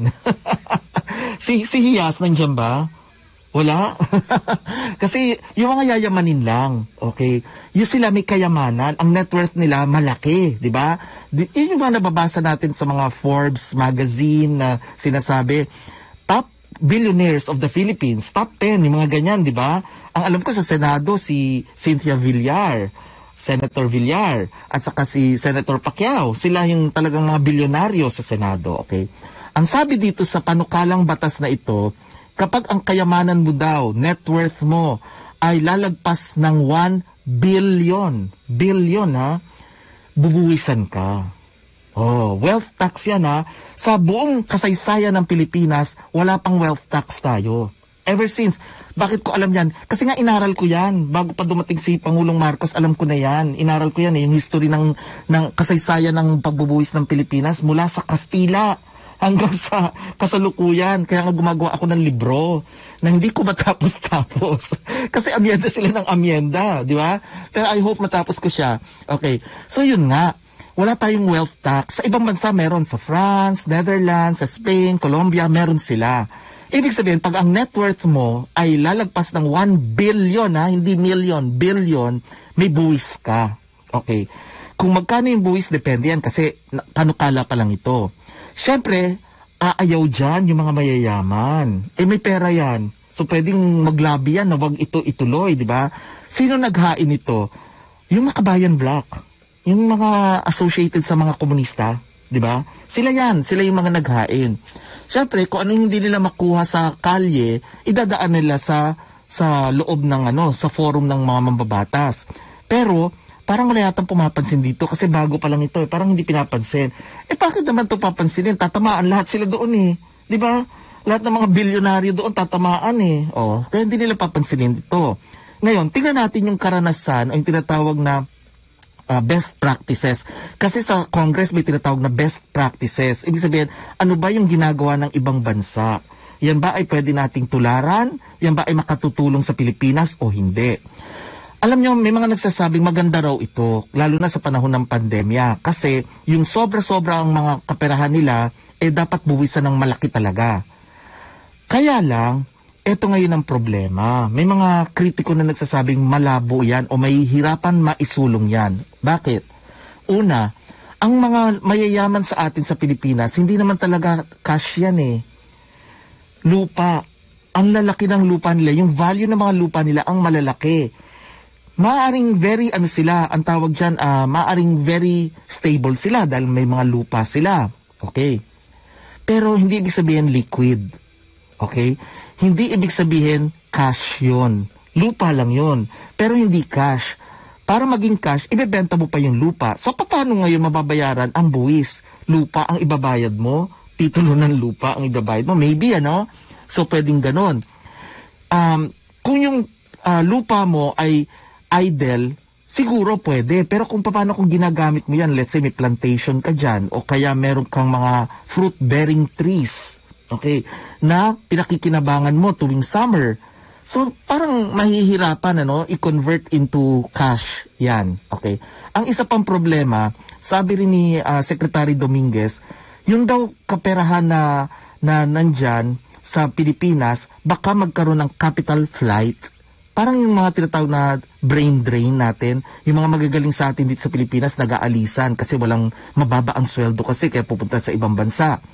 Si Hiyas, nandiyan ba? Wala? Kasi yung mga yayamanin lang, okay? Yung sila may kayamanan, ang net worth nila malaki, di ba? Yun yung mga nababasa natin sa mga Forbes magazine na sinasabi, top billionaires of the Philippines, top 10, yung mga ganyan, di ba? Ang alam ko sa Senado, si Cynthia Villar, Senator Villar, at saka si Senator Pacquiao. Sila yung talagang mga bilyonaryo sa Senado, okay? Ang sabi dito sa panukalang batas na ito, kapag ang kayamanan mo daw, net worth mo, ay lalagpas ng 1 billion, bubuwisan ka. Oh, wealth tax yan Sa buong kasaysayan ng Pilipinas, wala pang wealth tax tayo. Ever since. Bakit ko alam yan? Kasi nga inaral ko yan. Bago pa dumating si Pangulong Marcos, alam ko na yan. Inaral ko yan yung history ng kasaysayan ng pagbubuwis ng Pilipinas mula sa Kastila hanggang sa kasalukuyan. Kaya nga gumagawa ako ng libro na hindi ko matapos-tapos. Kasi amyenda sila ng amyenda, di ba? Pero I hope matapos ko siya. Okay. So yun nga. Wala tayong wealth tax. Sa ibang bansa meron. Sa France, Netherlands, sa Spain, Colombia, meron sila. Ibig sabihin, pag ang net worth mo ay lalagpas ng 1 billion, hindi million, billion, may buwis ka. Okay. Kung magkano yung buwis, depende yan kasi panukala pa lang ito. Siyempre, aayaw dyan yung mga mayayaman. May pera yan. So, pwedeng maglabi yan na wag ito ituloy, di ba? Sino naghain ito? Yung Makabayan Bloc. Yung mga associated sa mga komunista, di ba? Sila yan. Sila yung mga naghain. Siyempre, kung ano hindi nila makuha sa kalye, idadaan nila sa loob ng sa forum ng mga mambabatas. Pero, parang wala yatang pumapansin dito kasi bago pa lang ito. Parang hindi pinapansin. Bakit naman ito papansinin? Tatamaan lahat sila doon Di ba? Lahat ng mga bilyonaryo doon tatamaan kaya hindi nila papansinin dito. Ngayon, tingnan natin yung karanasan o yung tinatawag na best practices. Kasi sa Congress may tinatawag na best practices. Ibig sabihin, ano ba yung ginagawa ng ibang bansa? Yan ba ay pwede nating tularan? Yan ba ay makatutulong sa Pilipinas o hindi? Alam nyo, may mga nagsasabing maganda raw ito, lalo na sa panahon ng pandemya. Kasi yung sobra-sobra ang mga kaperahan nila, dapat buwisan ng malaki talaga. Kaya lang, eto ngayon ang problema. May mga kritiko na nagsasabing malabo yan o may hirapan maisulong yan. Bakit? Una, ang mga mayayaman sa atin sa Pilipinas, hindi naman talaga cash yan Lupa. Ang lalaki ng lupa nila, yung value ng mga lupa nila ang malalaki. Maaring very, ang tawag dyan, maaring very stable sila dahil may mga lupa sila. Okay. Pero hindi ibig sabihin liquid. Okay. Hindi ibig sabihin cash yon. Lupa lang yon. Pero hindi cash. Para maging cash, ibebenta mo pa yung lupa. So, paano ngayon mababayaran ang buwis? Lupa ang ibabayad mo, titulo ng lupa ang ibabayad mo. Maybe, So, pwedeng ganon. Kung yung lupa mo ay idle, siguro pwede. Pero kung paano kung ginagamit mo yan, let's say may plantation ka dyan, o kaya meron kang mga fruit-bearing trees, okay, na pinakikinabangan mo tuwing summer. So, parang mahihirapan, i-convert into cash yan. Okay. Ang isa pang problema, sabi rin ni Secretary Dominguez, yung daw kaperahan na nandyan sa Pilipinas, baka magkaroon ng capital flight. Parang yung mga tinatawag na brain drain natin, yung mga magagaling sa atin dito sa Pilipinas, nag-aalisan kasi walang mababa ang sweldo kasi kaya pupunta sa ibang bansa.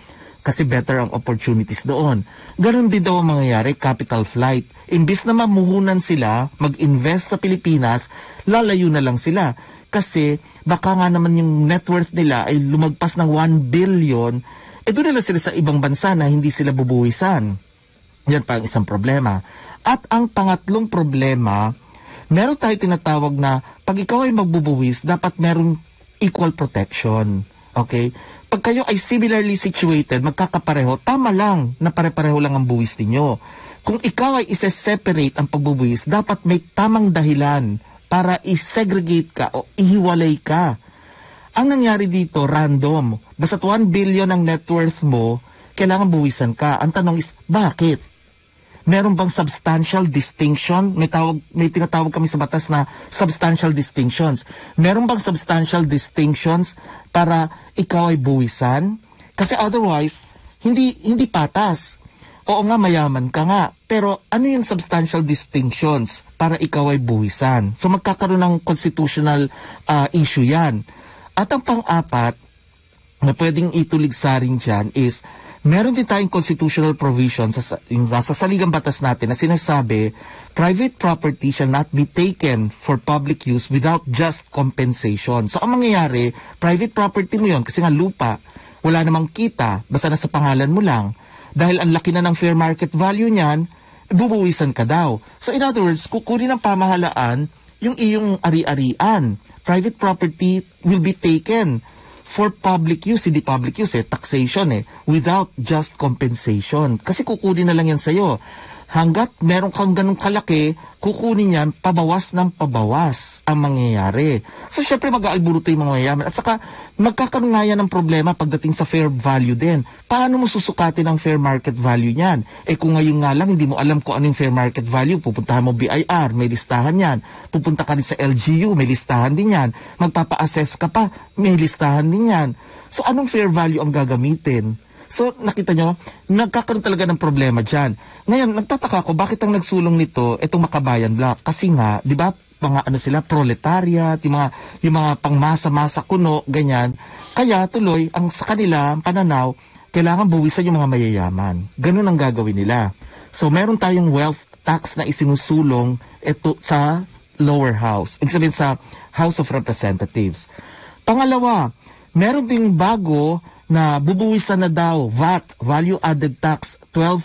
kasi better ang opportunities doon. Ganon din daw ang mangyayari, capital flight. Imbis na mamuhunan sila, mag-invest sa Pilipinas, lalayo na lang sila. Kasi baka nga naman yung net worth nila ay lumagpas ng 1 billion, doon na lang sila sa ibang bansa na hindi sila bubuwisan. Yan pa ang isang problema. At ang pangatlong problema, meron tayo tinatawag na pag ikaw ay magbubuwis, dapat merong equal protection. Okay? Pag kayo ay similarly situated, magkakapareho, tama lang na pare-pareho lang ang buwis ninyo. Kung ikaw ay isa-separate ang pagbubuwis, dapat may tamang dahilan para i-segregate ka o ihiwalay ka. Ang nangyari dito, random. Basta 1 billion ang net worth mo, kailangan buwisan ka. Ang tanong is, bakit? Meron bang substantial distinction? May tinatawag kami sa batas na substantial distinctions. Meron bang substantial distinctions para ikaw ay buwisan? Kasi otherwise, hindi patas. Oo nga, mayaman ka nga. Pero ano yung substantial distinctions para ikaw ay buwisan? So magkakaroon ng constitutional issue yan. At ang pang-apat na pwedeng ituligsarin dyan is meron din tayong constitutional provision sa saligang batas natin na sinasabi, private property shall not be taken for public use without just compensation. So ang mangyayari, private property mo yun kasi nga lupa, wala namang kita, basta nasa pangalan mo lang. Dahil ang laki na ng fair market value niyan, bubuwisan ka daw. So in other words, kukunin ng pamahalaan yung iyong ari-arian. Private property will be taken for public use, hindi public use taxation without just compensation. Kasi kukunin na lang yan sa'yo. Hanggat meron kang ganung kalaki, kukunin yan, pabawas ng pabawas ang mangyayari. So syempre mag-aalburuto yung mga mayayaman. At saka magkakaroon nga yan ng problema pagdating sa fair value din. Paano mo susukatin ang fair market value niyan? Kung ngayon nga lang hindi mo alam kung ano yung fair market value, pupuntahan mo BIR, may listahan yan. Pupunta ka rin sa LGU, may listahan din yan. Magpapa-assess ka pa, may listahan din yan. So anong fair value ang gagamitin? So, nakita nyo, nagkakaroon talaga ng problema dyan. Ngayon, nagtataka ko, bakit ang nagsulong nito, itong Makabayan Block? Kasi nga, di ba, mga ano sila, proletariat, yung mga pangmasa-masa kuno, ganyan. Kaya tuloy, sa kanila, ang pananaw, kailangan buwisan yung mga mayayaman. Ganun ang gagawin nila. So, meron tayong wealth tax na isinusulong ito sa lower house. Ibig sabihin sa House of Representatives. Pangalawa, meron ding bago na bubuwisan na daw VAT, Value Added Tax,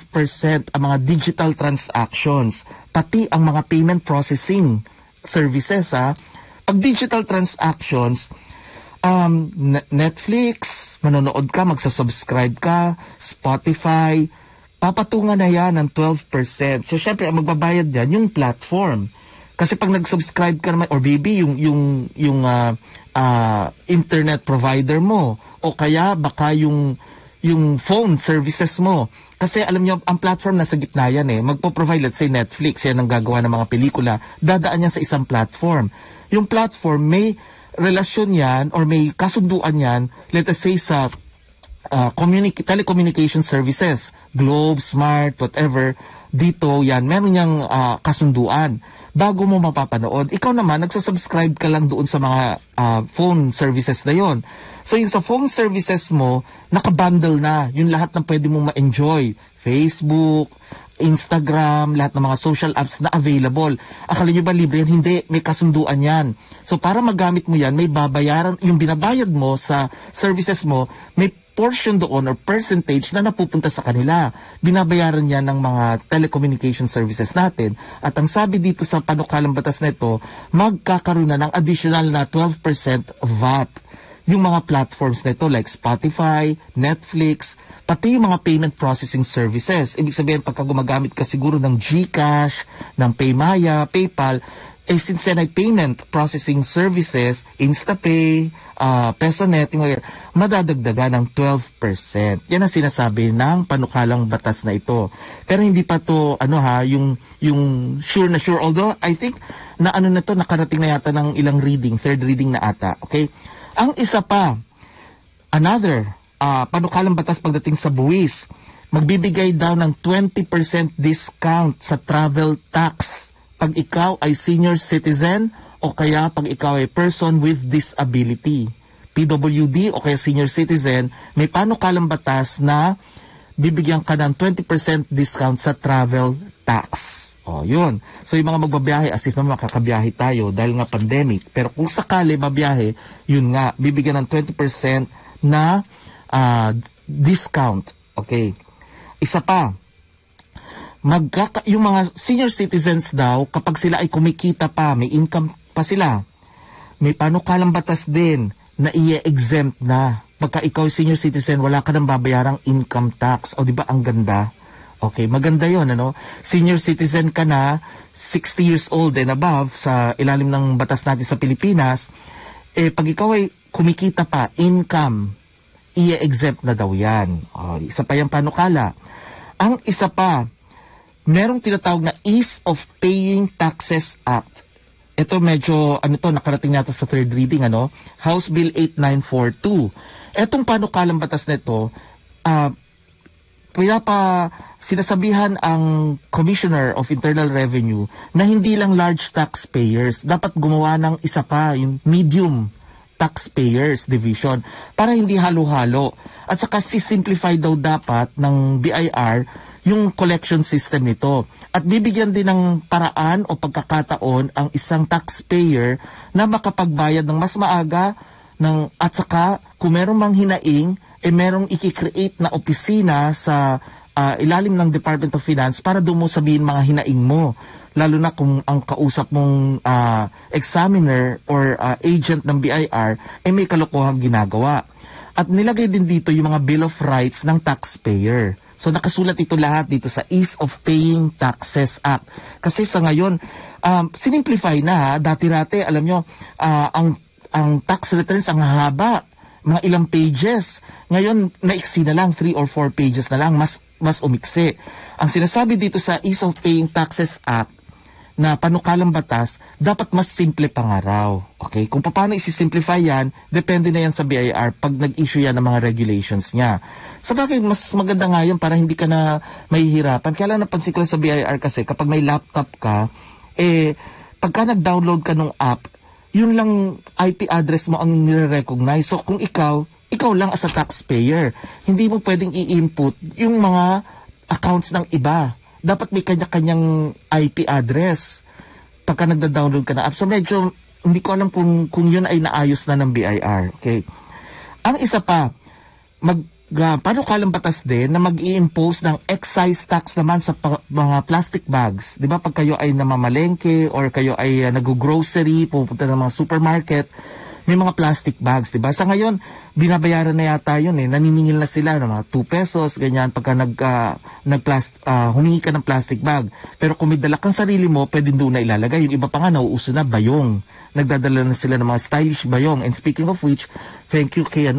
12% ang mga digital transactions, pati ang mga payment processing services. Pag digital transactions, Netflix, manonood ka, magsasubscribe ka, Spotify, papatungan na yan ng 12%. So syempre, ang magbabayad yan, yung platform. Kasi pag nag-subscribe ka naman, or maybe yung internet provider mo, o kaya baka yung phone services mo. Kasi alam niyo, ang platform nasa gitna yan Magpo-provide, let's say Netflix, yan ang gagawa ng mga pelikula. Dadaan yan sa isang platform. Yung platform, may relasyon yan or may kasunduan yan, let us say sa telecommunication services, Globe, Smart, whatever, dito yan, meron niyang kasunduan. Bago mo mapapanood, ikaw naman, nagsasubscribe ka lang doon sa mga phone services na yon. So yung sa phone services mo, nakabundle na yung lahat ng pwede mong ma-enjoy. Facebook, Instagram, lahat ng mga social apps na available. Akala nyo ba libre yan? Hindi, may kasunduan yan. So para magamit mo yan, may babayaran, yung binabayad mo sa services mo, may portion doon or percentage na napupunta sa kanila. Binabayaran yan ng mga telecommunication services natin. At ang sabi dito sa panukalang batas na ito, magkakaroon na ng additional na 12% VAT. Yung mga platforms na ito like Spotify, Netflix, pati yung mga payment processing services. Ibig sabihin, pagka gumagamit ka siguro ng GCash, ng Paymaya, PayPal, since yan ay payment processing services, InstaPay, PesoNet, madadagdagan ng 12%. Yan ang sinasabi ng panukalang batas na ito. Pero hindi pa to yung sure na sure. Although I think na na to, nakarating na yata ng ilang reading, third reading na ata. Okay? Ang isa pa, another panukalang batas pagdating sa buwis, magbibigay daw ng 20% discount sa travel tax pag ikaw ay senior citizen o kaya pag ikaw ay person with disability. PWD o kaya senior citizen, may panukalang batas na bibigyan ka ng 20% discount sa travel tax. O, yun. So, yung mga magbabiyahe, as if naman makakabiyahe tayo dahil nga pandemic. Pero kung sakali mabiyahe, yun nga, bibigyan ng 20% na discount. Okay. Isa pa, yung mga senior citizens daw, kapag sila ay kumikita pa, may income pa sila, may panukalang batas din na i-exempt na. Pagka ikaw senior citizen, wala ka nang babayarang income tax. O, di ba ang ganda? Okay, maganda yon, ano? Senior citizen ka na, 60 years old and above, sa ilalim ng batas natin sa Pilipinas, pag ikaw ay kumikita pa, income, i-exempt na daw yan. O, isa pa yung panukala. Ang isa pa, merong tinatawag na Ease of Paying Taxes Act. Ito medyo, nakarating natin sa third reading, House Bill 8942. Etong panukalang batas nito, sinasabihan ang Commissioner of Internal Revenue na hindi lang large taxpayers, dapat gumawa ng isa pa, yung medium taxpayers division, para hindi halo-halo. At saka si-simplify daw dapat ng BIR yung collection system nito. At bibigyan din ng paraan o pagkakataon ang isang taxpayer na makapagbayad ng mas maaga at saka kung merong mang hinaing, merong i-create na opisina sa ilalim ng Department of Finance para doon mo sabihin mga hinaing mo. Lalo na kung ang kausap mong examiner or agent ng BIR may kalokohang ginagawa. At nilagay din dito yung mga Bill of Rights ng taxpayer. So nakasulat ito lahat dito sa Ease of Paying Taxes Act. Kasi sa ngayon, sinimplify na. Dati-rate, alam nyo, ang tax returns ang haba. Mga ilang pages. Ngayon, naiksi na lang, 3 or 4 pages na lang, mas umiksi. Ang sinasabi dito sa Ease of Paying Taxes Act na panukalang batas, dapat mas simple pa nga raw. Okay? Kung paano isi-simplify yan, depende na yan sa BIR pag nag-issue yan ng mga regulations niya. Sabagay, mas maganda nga yun para hindi ka na mahihirapan. Kaya lang napansin ko sa BIR kasi kapag may laptop ka, pagka nag-download ka ng app, yun lang IP address mo ang nire-recognize. So kung ikaw lang as a taxpayer, hindi mo pwedeng i-input yung mga accounts ng iba. Dapat may kanya-kanyang IP address pagka nagda-download ka na app. So medyo hindi ko alam kung yun ay naayos na ng BIR. Okay. Ang isa pa, panukalang batas din na mag-i-impose ng excise tax naman sa mga plastic bags. Di ba pag kayo ay namamalengke or kayo ay nag-grocery, pupunta ng mga supermarket, may mga plastic bags, di ba? Sa ngayon, binabayaran na yata yun naniningil na sila ng mga 2 pesos, ganyan, pagka humingi ka ng plastic bag. Pero kung may dala kang sarili mo, pwede doon na ilalagay. Yung iba pa nga, nauuso na bayong. Nagdadala na sila ng mga stylish bayong. And speaking of which, thank you kay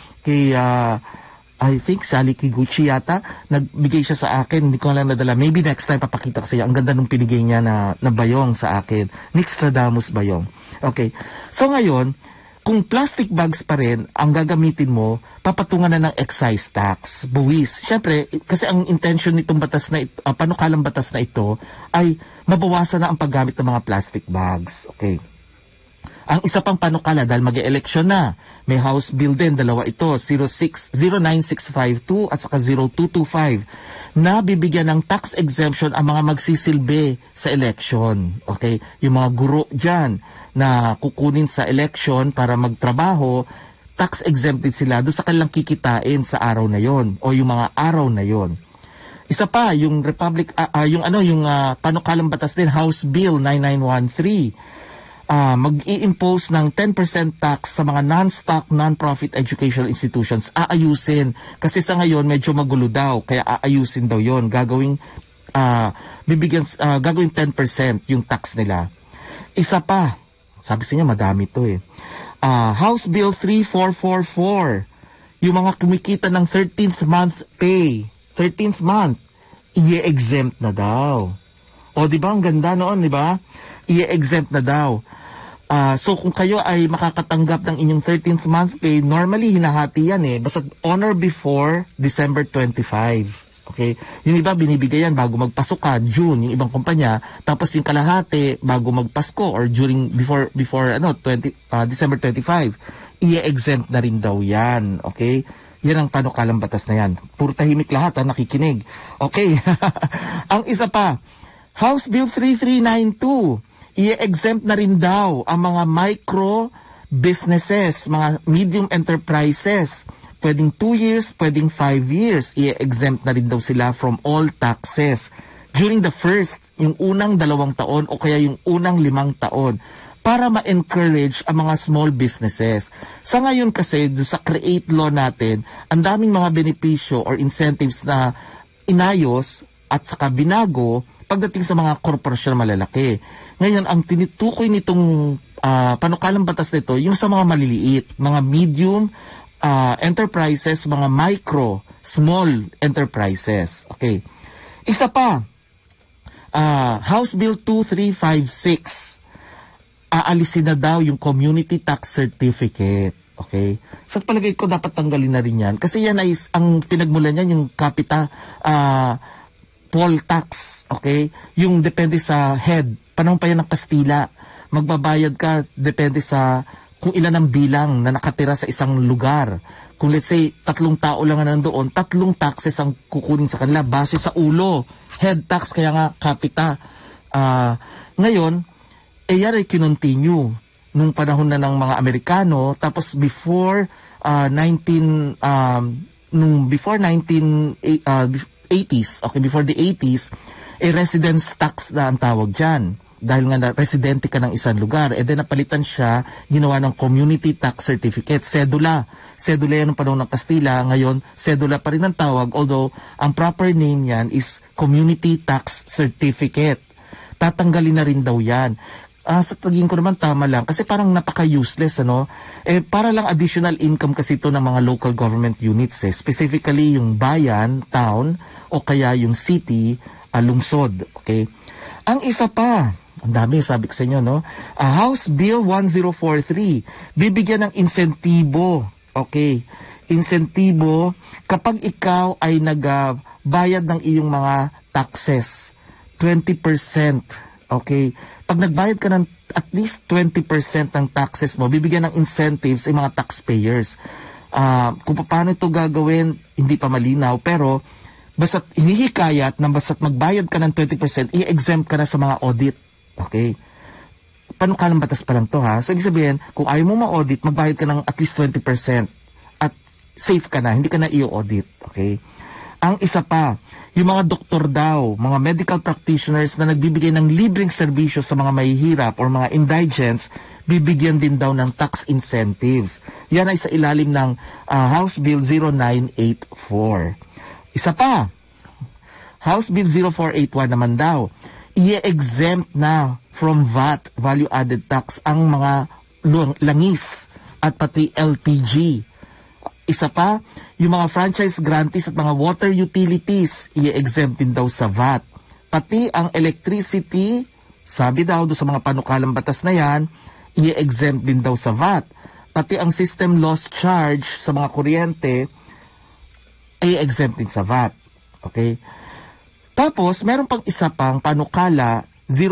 I think Sally Kiguchi yata, nagbigay siya sa akin, hindi ko lang nadala. Maybe next time papakita ko sa iyo. Ang ganda nung pinigay niya na bayong sa akin. Nixtradamus bayong. Okay. So ngayon, kung plastic bags pa rin ang gagamitin mo, papatungan na ng excise tax, buwis. Siyempre, kasi ang intention nitong batas na panukalang batas na ito ay mabawasan na ang paggamit ng mga plastic bags. Okay. Ang isa pang panukala dahil mag-e-election na, may House Bill din, dalawa ito, 09652 at saka 0225, na bibigyan ng tax exemption ang mga magsisilbi sa election. Okay? Yung mga guro dyan na kukunin sa election para magtrabaho, tax exempted sila doon sa kanilang kikitain sa araw na yon o yung mga araw na yon. Isa pa, yung panukalang batas din, House Bill 9913, mag-i-impose ng 10% tax sa mga non-stock, non-profit educational institutions. Aayusin. Kasi sa ngayon, medyo magulo daw. Kaya aayusin daw yon. Gagawing 10% yung tax nila. Isa pa, sabi sa niya, madami to House Bill 3444, yung mga kumikita ng 13th month pay, 13th month, i-exempt na daw. O, di ba? Ang ganda noon, di ba? I-exempt na daw. So kung kayo ay makakatanggap ng inyong 13th month pay, normally hinahati yan basta on or before December 25. Okay? Yung iba binibigay yan bago magpasukan, June, yung ibang kumpanya, tapos yung kalahati bago magpasko or before December 25. i-exempt na rin daw yan. Okay? Yan ang panukalang batas na yan. Puro tahimik lahat, nakikinig. Okay. Ang isa pa, House Bill 3392, i-exempt na rin daw ang mga micro businesses, mga medium enterprises. Pwedeng 2 years, pwedeng 5 years. I-exempt na rin daw sila from all taxes during the first, yung unang 2 taon o kaya yung unang 5 taon para ma-encourage ang mga small businesses. Sa ngayon kasi, sa create law natin, ang daming mga benepisyo or incentives na inayos at saka binago pagdating sa mga korporasyon na malalaki. Ngayon, ang tinitukoy nitong panukalang batas nito, yung sa mga maliliit, mga medium enterprises, mga micro, small enterprises. Okay. Isa pa, House Bill 2356, aalisin na daw yung community tax certificate. Okay? Sa palagay ko, dapat tanggalin na rin yan. Kasi yan ay, ang pinagmulan niyan, yung capita poll tax, okay? Yung depende sa head. Panahon pa yan ng Kastila. Magbabayad ka, depende sa kung ilan ang bilang na nakatira sa isang lugar. Kung let's say, 3 tao lang na nandoon, 3 taxes ang kukunin sa kanila base sa ulo. Head tax, kaya nga capita. Ngayon, yan ay kinontinue nung panahon na ng mga Amerikano. Tapos before 80s, okay, before the 80s, residence tax na ang tawag dyan. Dahil nga residente ka ng isang lugar. Then napalitan siya, ginawa ng community tax certificate. Sedula. Sedula yan ng panahon ng Kastila. Ngayon, sedula pa rin ang tawag. Although, ang proper name yan is community tax certificate. Tatanggalin na rin daw yan. Sa tingin ko naman tama lang. Kasi parang napaka-useless, ano? Para lang additional income kasi ito ng mga local government units. Specifically, yung bayan, town, o kaya yung city, lungsod. Okay? Ang isa pa, ang dami, sabi ko sa inyo, no? House Bill 1043, bibigyan ng insentibo. Okay? Insentibo kapag ikaw ay nagbayad ng iyong mga taxes. 20%. Okay? Pag nagbayad ka ng at least 20% ng taxes mo, bibigyan ng incentives ang mga taxpayers. Kung paano ito gagawin, hindi pa malinaw, pero basta't hinihikayat na basta't magbayad ka ng 20%, i-exempt ka na sa mga audit. Okay? Panukalang batas pa lang to, ha? So, ibig sabihin, kung ayaw mo ma-audit, magbayad ka ng at least 20% at safe ka na, hindi ka na i-audit. Okay? Ang isa pa, yung mga doktor daw, mga medical practitioners na nagbibigay ng libreng serbisyo sa mga mahihirap or mga indigents, bibigyan din daw ng tax incentives. Yan ay sa ilalim ng House Bill 0984. Isa pa, House Bill 0481 naman daw, i-exempt na from VAT, value added tax, ang mga langis at pati LPG. Isa pa, yung mga franchise grantees at mga water utilities, i-exempt din daw sa VAT. Pati ang electricity, sabi daw doon sa mga panukalang batas na yan, i-exempt din daw sa VAT. Pati ang system loss charge sa mga kuryente, i-exempt din sa VAT. Okay? Tapos, meron pang isa pang panukala,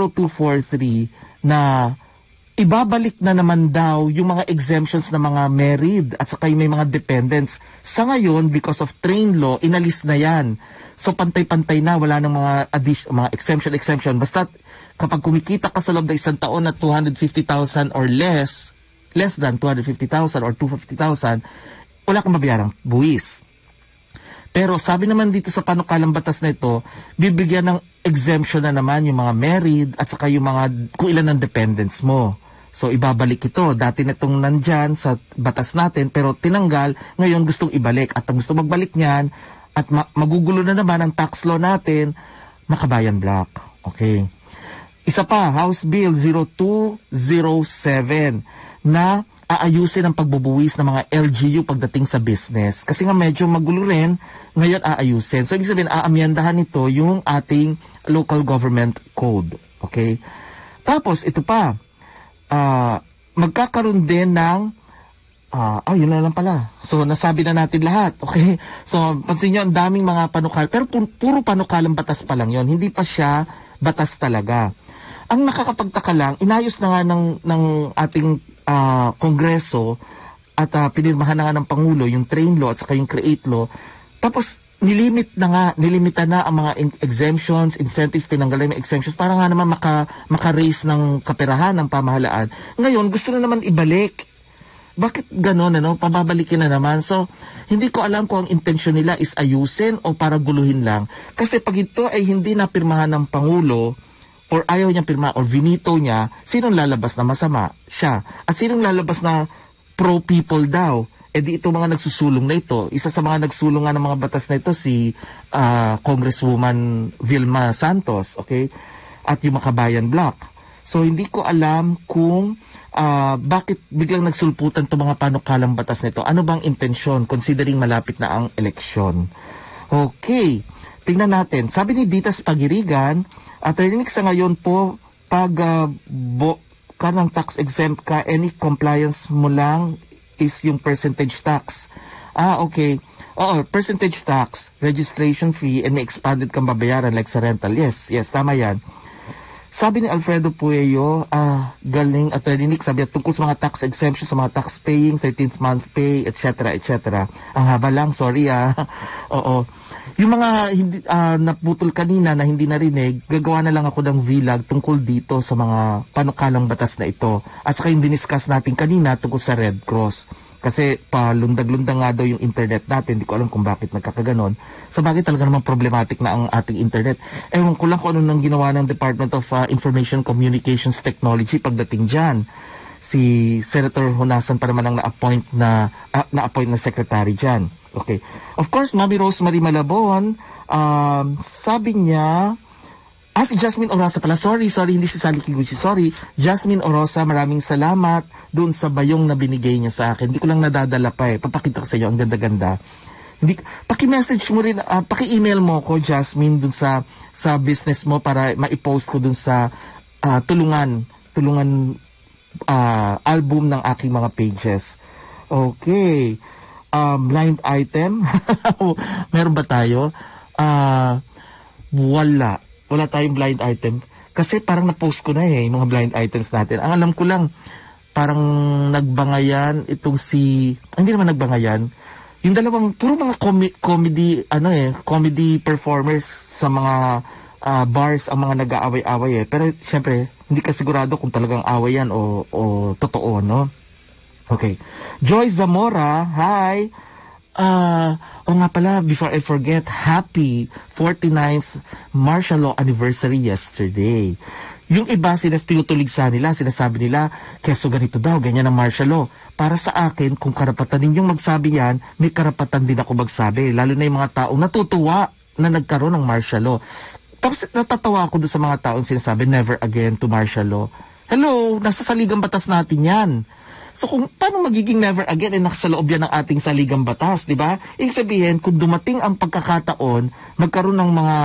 0243, na ibabalik na naman daw yung mga exemptions ng mga married at saka yung may mga dependents. Sa ngayon, because of train law, inalis na yan. So, pantay-pantay na, wala nang mga exemption. Basta, kapag kumikita ka sa loob ng isang taon na 250,000 or less than 250,000 or 250,000, wala kang mabayarang buwis. Pero sabi naman dito sa panukalang batas na ito, bibigyan ng exemption na naman yung mga married at saka yung mga kung ilan ng dependents mo. So ibabalik ito. Dati na itong nandyan sa batas natin pero tinanggal, ngayon gustong ibalik. At ang gusto magbalik niyan at magugulo na naman ang tax law natin, Makabayan Block. Okay. Isa pa, House Bill 0207 na aayusin ang pagbubuwis ng mga LGU pagdating sa business. Kasi nga medyo magulo rin, ngayon aayusin. So, ibig sabihin, aamyandahan nito yung ating local government code. Okay? Tapos, ito pa, magkakaroon din ng, yun na lang pala. So, nasabi na natin lahat. Okay? So, pansin nyo, ang daming mga panukal. Pero puro panukalang batas pa lang yon. Hindi pa siya batas talaga. Ang nakakapagtaka lang, inayos na nga ng ating Kongreso at pinirmahan na nga ng Pangulo yung train law at saka yung create law. Tapos nilimitan na ang mga exemptions, incentives, tinanggalan ng exemptions para nga naman maka-raise ng kaperahan ng pamahalaan. Ngayon, gusto na naman ibalik. Bakit ganon, pababalikin na naman. So, hindi ko alam kung ang intensyon nila is ayusin o para guluhin lang. Kasi pag ito ay hindi napirmahan ng Pangulo or ayaw niyang pirma or vinito niya, sinong lalabas na masama? Siya. At sinong lalabas na pro-people daw? Di ito mga nagsusulong na ito. Isa sa mga nagsulong nga ng mga batas na ito si Congresswoman Vilma Santos, okay? At yung Makabayan Bloc. So hindi ko alam kung bakit biglang nagsulputan itong mga panukalang batas na ito. Ano bang intensyon considering malapit na ang eleksyon? Okay, tingnan natin. Sabi ni Ditas Pagirigan, Attorney sa ngayon po, pag ka ng tax exempt ka, any compliance mo lang is yung percentage tax. Okay. Oo, percentage tax, registration fee, and may expanded kang babayaran like sa rental. Yes, tama yan. Sabi ni Alfredo Pueyo, galing Attorney Nick, sabi tungkol sa mga tax exemption, sa mga tax paying, 13th month pay, etc. Ang haba lang, sorry Oo. Yung mga hindi naputol kanina na hindi narinig, gagawa na lang ako ng vlog tungkol dito sa mga panukalang batas na ito. At saka yung diniscuss natin kanina tungkol sa Red Cross. Kasi palundag-lundag nga daw yung internet natin. Hindi ko alam kung bakit nagkakaganon. Sa bagay talaga naman problematic na ang ating internet. Ewan ko lang kung ano nang ginawa ng Department of Information Communications Technology pagdating dyan. Si Senator Honasan pa naman ang na-appoint na secretary dyan. Okay. Of course, Mami Rosemary Malabon, sabi niya, si Jasmine Orosa pala. Sorry, hindi si Sally Kiguchi. Sorry. Jasmine Orosa, maraming salamat doon sa bayong na binigay niya sa akin. Hindi ko lang nadadala pa Papakita ko sa iyo, ang ganda-ganda. Paki-message mo rin, paki-email mo ko, Jasmine, doon sa business mo para ma-post ko doon sa tulungan album ng aking mga pages. Okay. Blind item. Meron ba tayo? Wala tayong blind item. Kasi parang na-post ko na yung mga blind items natin. Ang alam ko lang, parang nagbangayan itong hindi naman nagbangayan. Yung dalawang, puro mga comedy performers sa mga bars ang mga nag-aaway-away Pero syempre, hindi ka sigurado kung talagang away yan o totoo, no? Okay. Joy Zamora, hi. Nga pala, before I forget, happy 49th martial law anniversary yesterday. Yung iba, tinutulig sa nila, sinasabi nila, keso ganito daw, ganyan ang martial law. Para sa akin, kung karapatan ninyong magsabi yan, may karapatan din ako magsabi. Lalo na yung mga taong natutuwa na nagkaroon ng martial law. Tapos natatawa ako doon sa mga taong sinasabi, never again to martial law. Hello, nasa saligang batas natin yan. So kung paano magiging never again nasa loob yan ng ating saligang batas, di ba? Ibig sabihin, kung dumating ang pagkakataon, magkaroon ng mga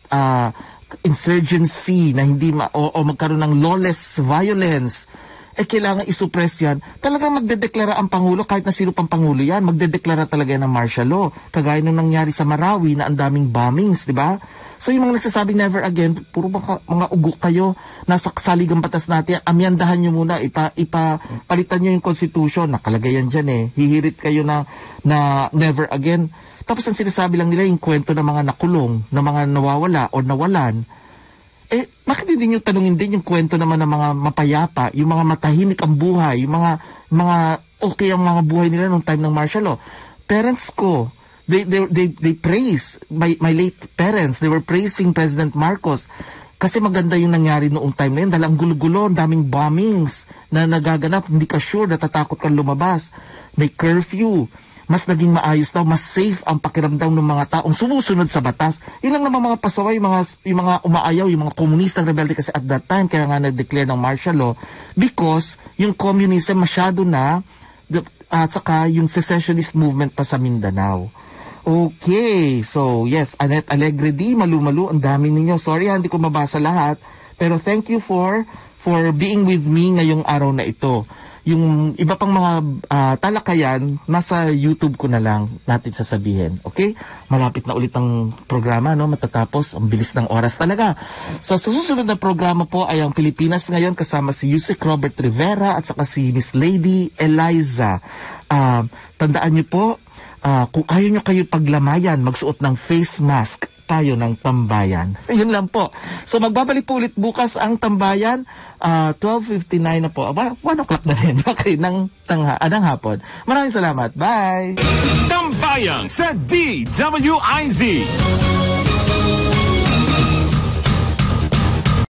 insurgency na hindi o magkaroon ng lawless violence, kailangan isuppress yan. Talagang magdedeklara ang Pangulo, kahit na sino pang Pangulo yan, magdedeklara talaga yan ng martial law. Kagaya nung nangyari sa Marawi na ang daming bombings, di ba? So yung mga nagsasabing never again, puro mga ugok kayo, nasa saligang batas natin, amyandahan nyo muna, palitan nyo yung constitution, nakalagay yan dyan hihirit kayo na never again. Tapos ang sinasabi lang nila yung kwento ng mga nakulong, ng mga nawawala o nawalan. Bakit hindi nyo tanungin din yung kwento naman ng mga mapayapa, yung mga matahimik ang buhay, yung mga okay ang mga buhay nila nung time ng martial law. Parents ko, they praise my late parents. They were praising President Marcos kasi maganda yung nangyari noong time na yun dahil ang gulo-gulo, ang daming bombings na nagaganap, hindi ka sure, natatakot kang lumabas, may curfew, mas naging maayos daw, mas safe ang pakiramdam ng mga taong sumusunod sa batas. Yun lang naman mga pasaway, yung mga umaayaw, yung mga komunistang rebelde kasi at that time kaya nga nag-declare ng martial law because yung communism masyado na at saka yung secessionist movement pa sa Mindanao. Okay, so yes, Annette Alegre D, malu-malu, ang dami ninyo. Sorry, hindi ko mabasa lahat. Pero thank you for being with me ngayong araw na ito. yung iba pang mga talakayan, nasa YouTube ko na lang natin sasabihin. Okay? Malapit na ulit ang programa, no? Matatapos. Ang bilis ng oras talaga. So, sa susunod na programa po ay ang Pilipinas Ngayon kasama si Yusek Robert Rivera at saka si Miss Lady Eliza. Tandaan niyo po, kung ayaw nyo kayo paglamayan, magsuot ng face mask tayo ng tambayan. Yun lang po. So magbabalik po ulit bukas ang tambayan, 12:59 na po. 1 o'clock na rin. Okay, ng hapon. Maraming salamat. Bye! Tambayan sa DWIZ.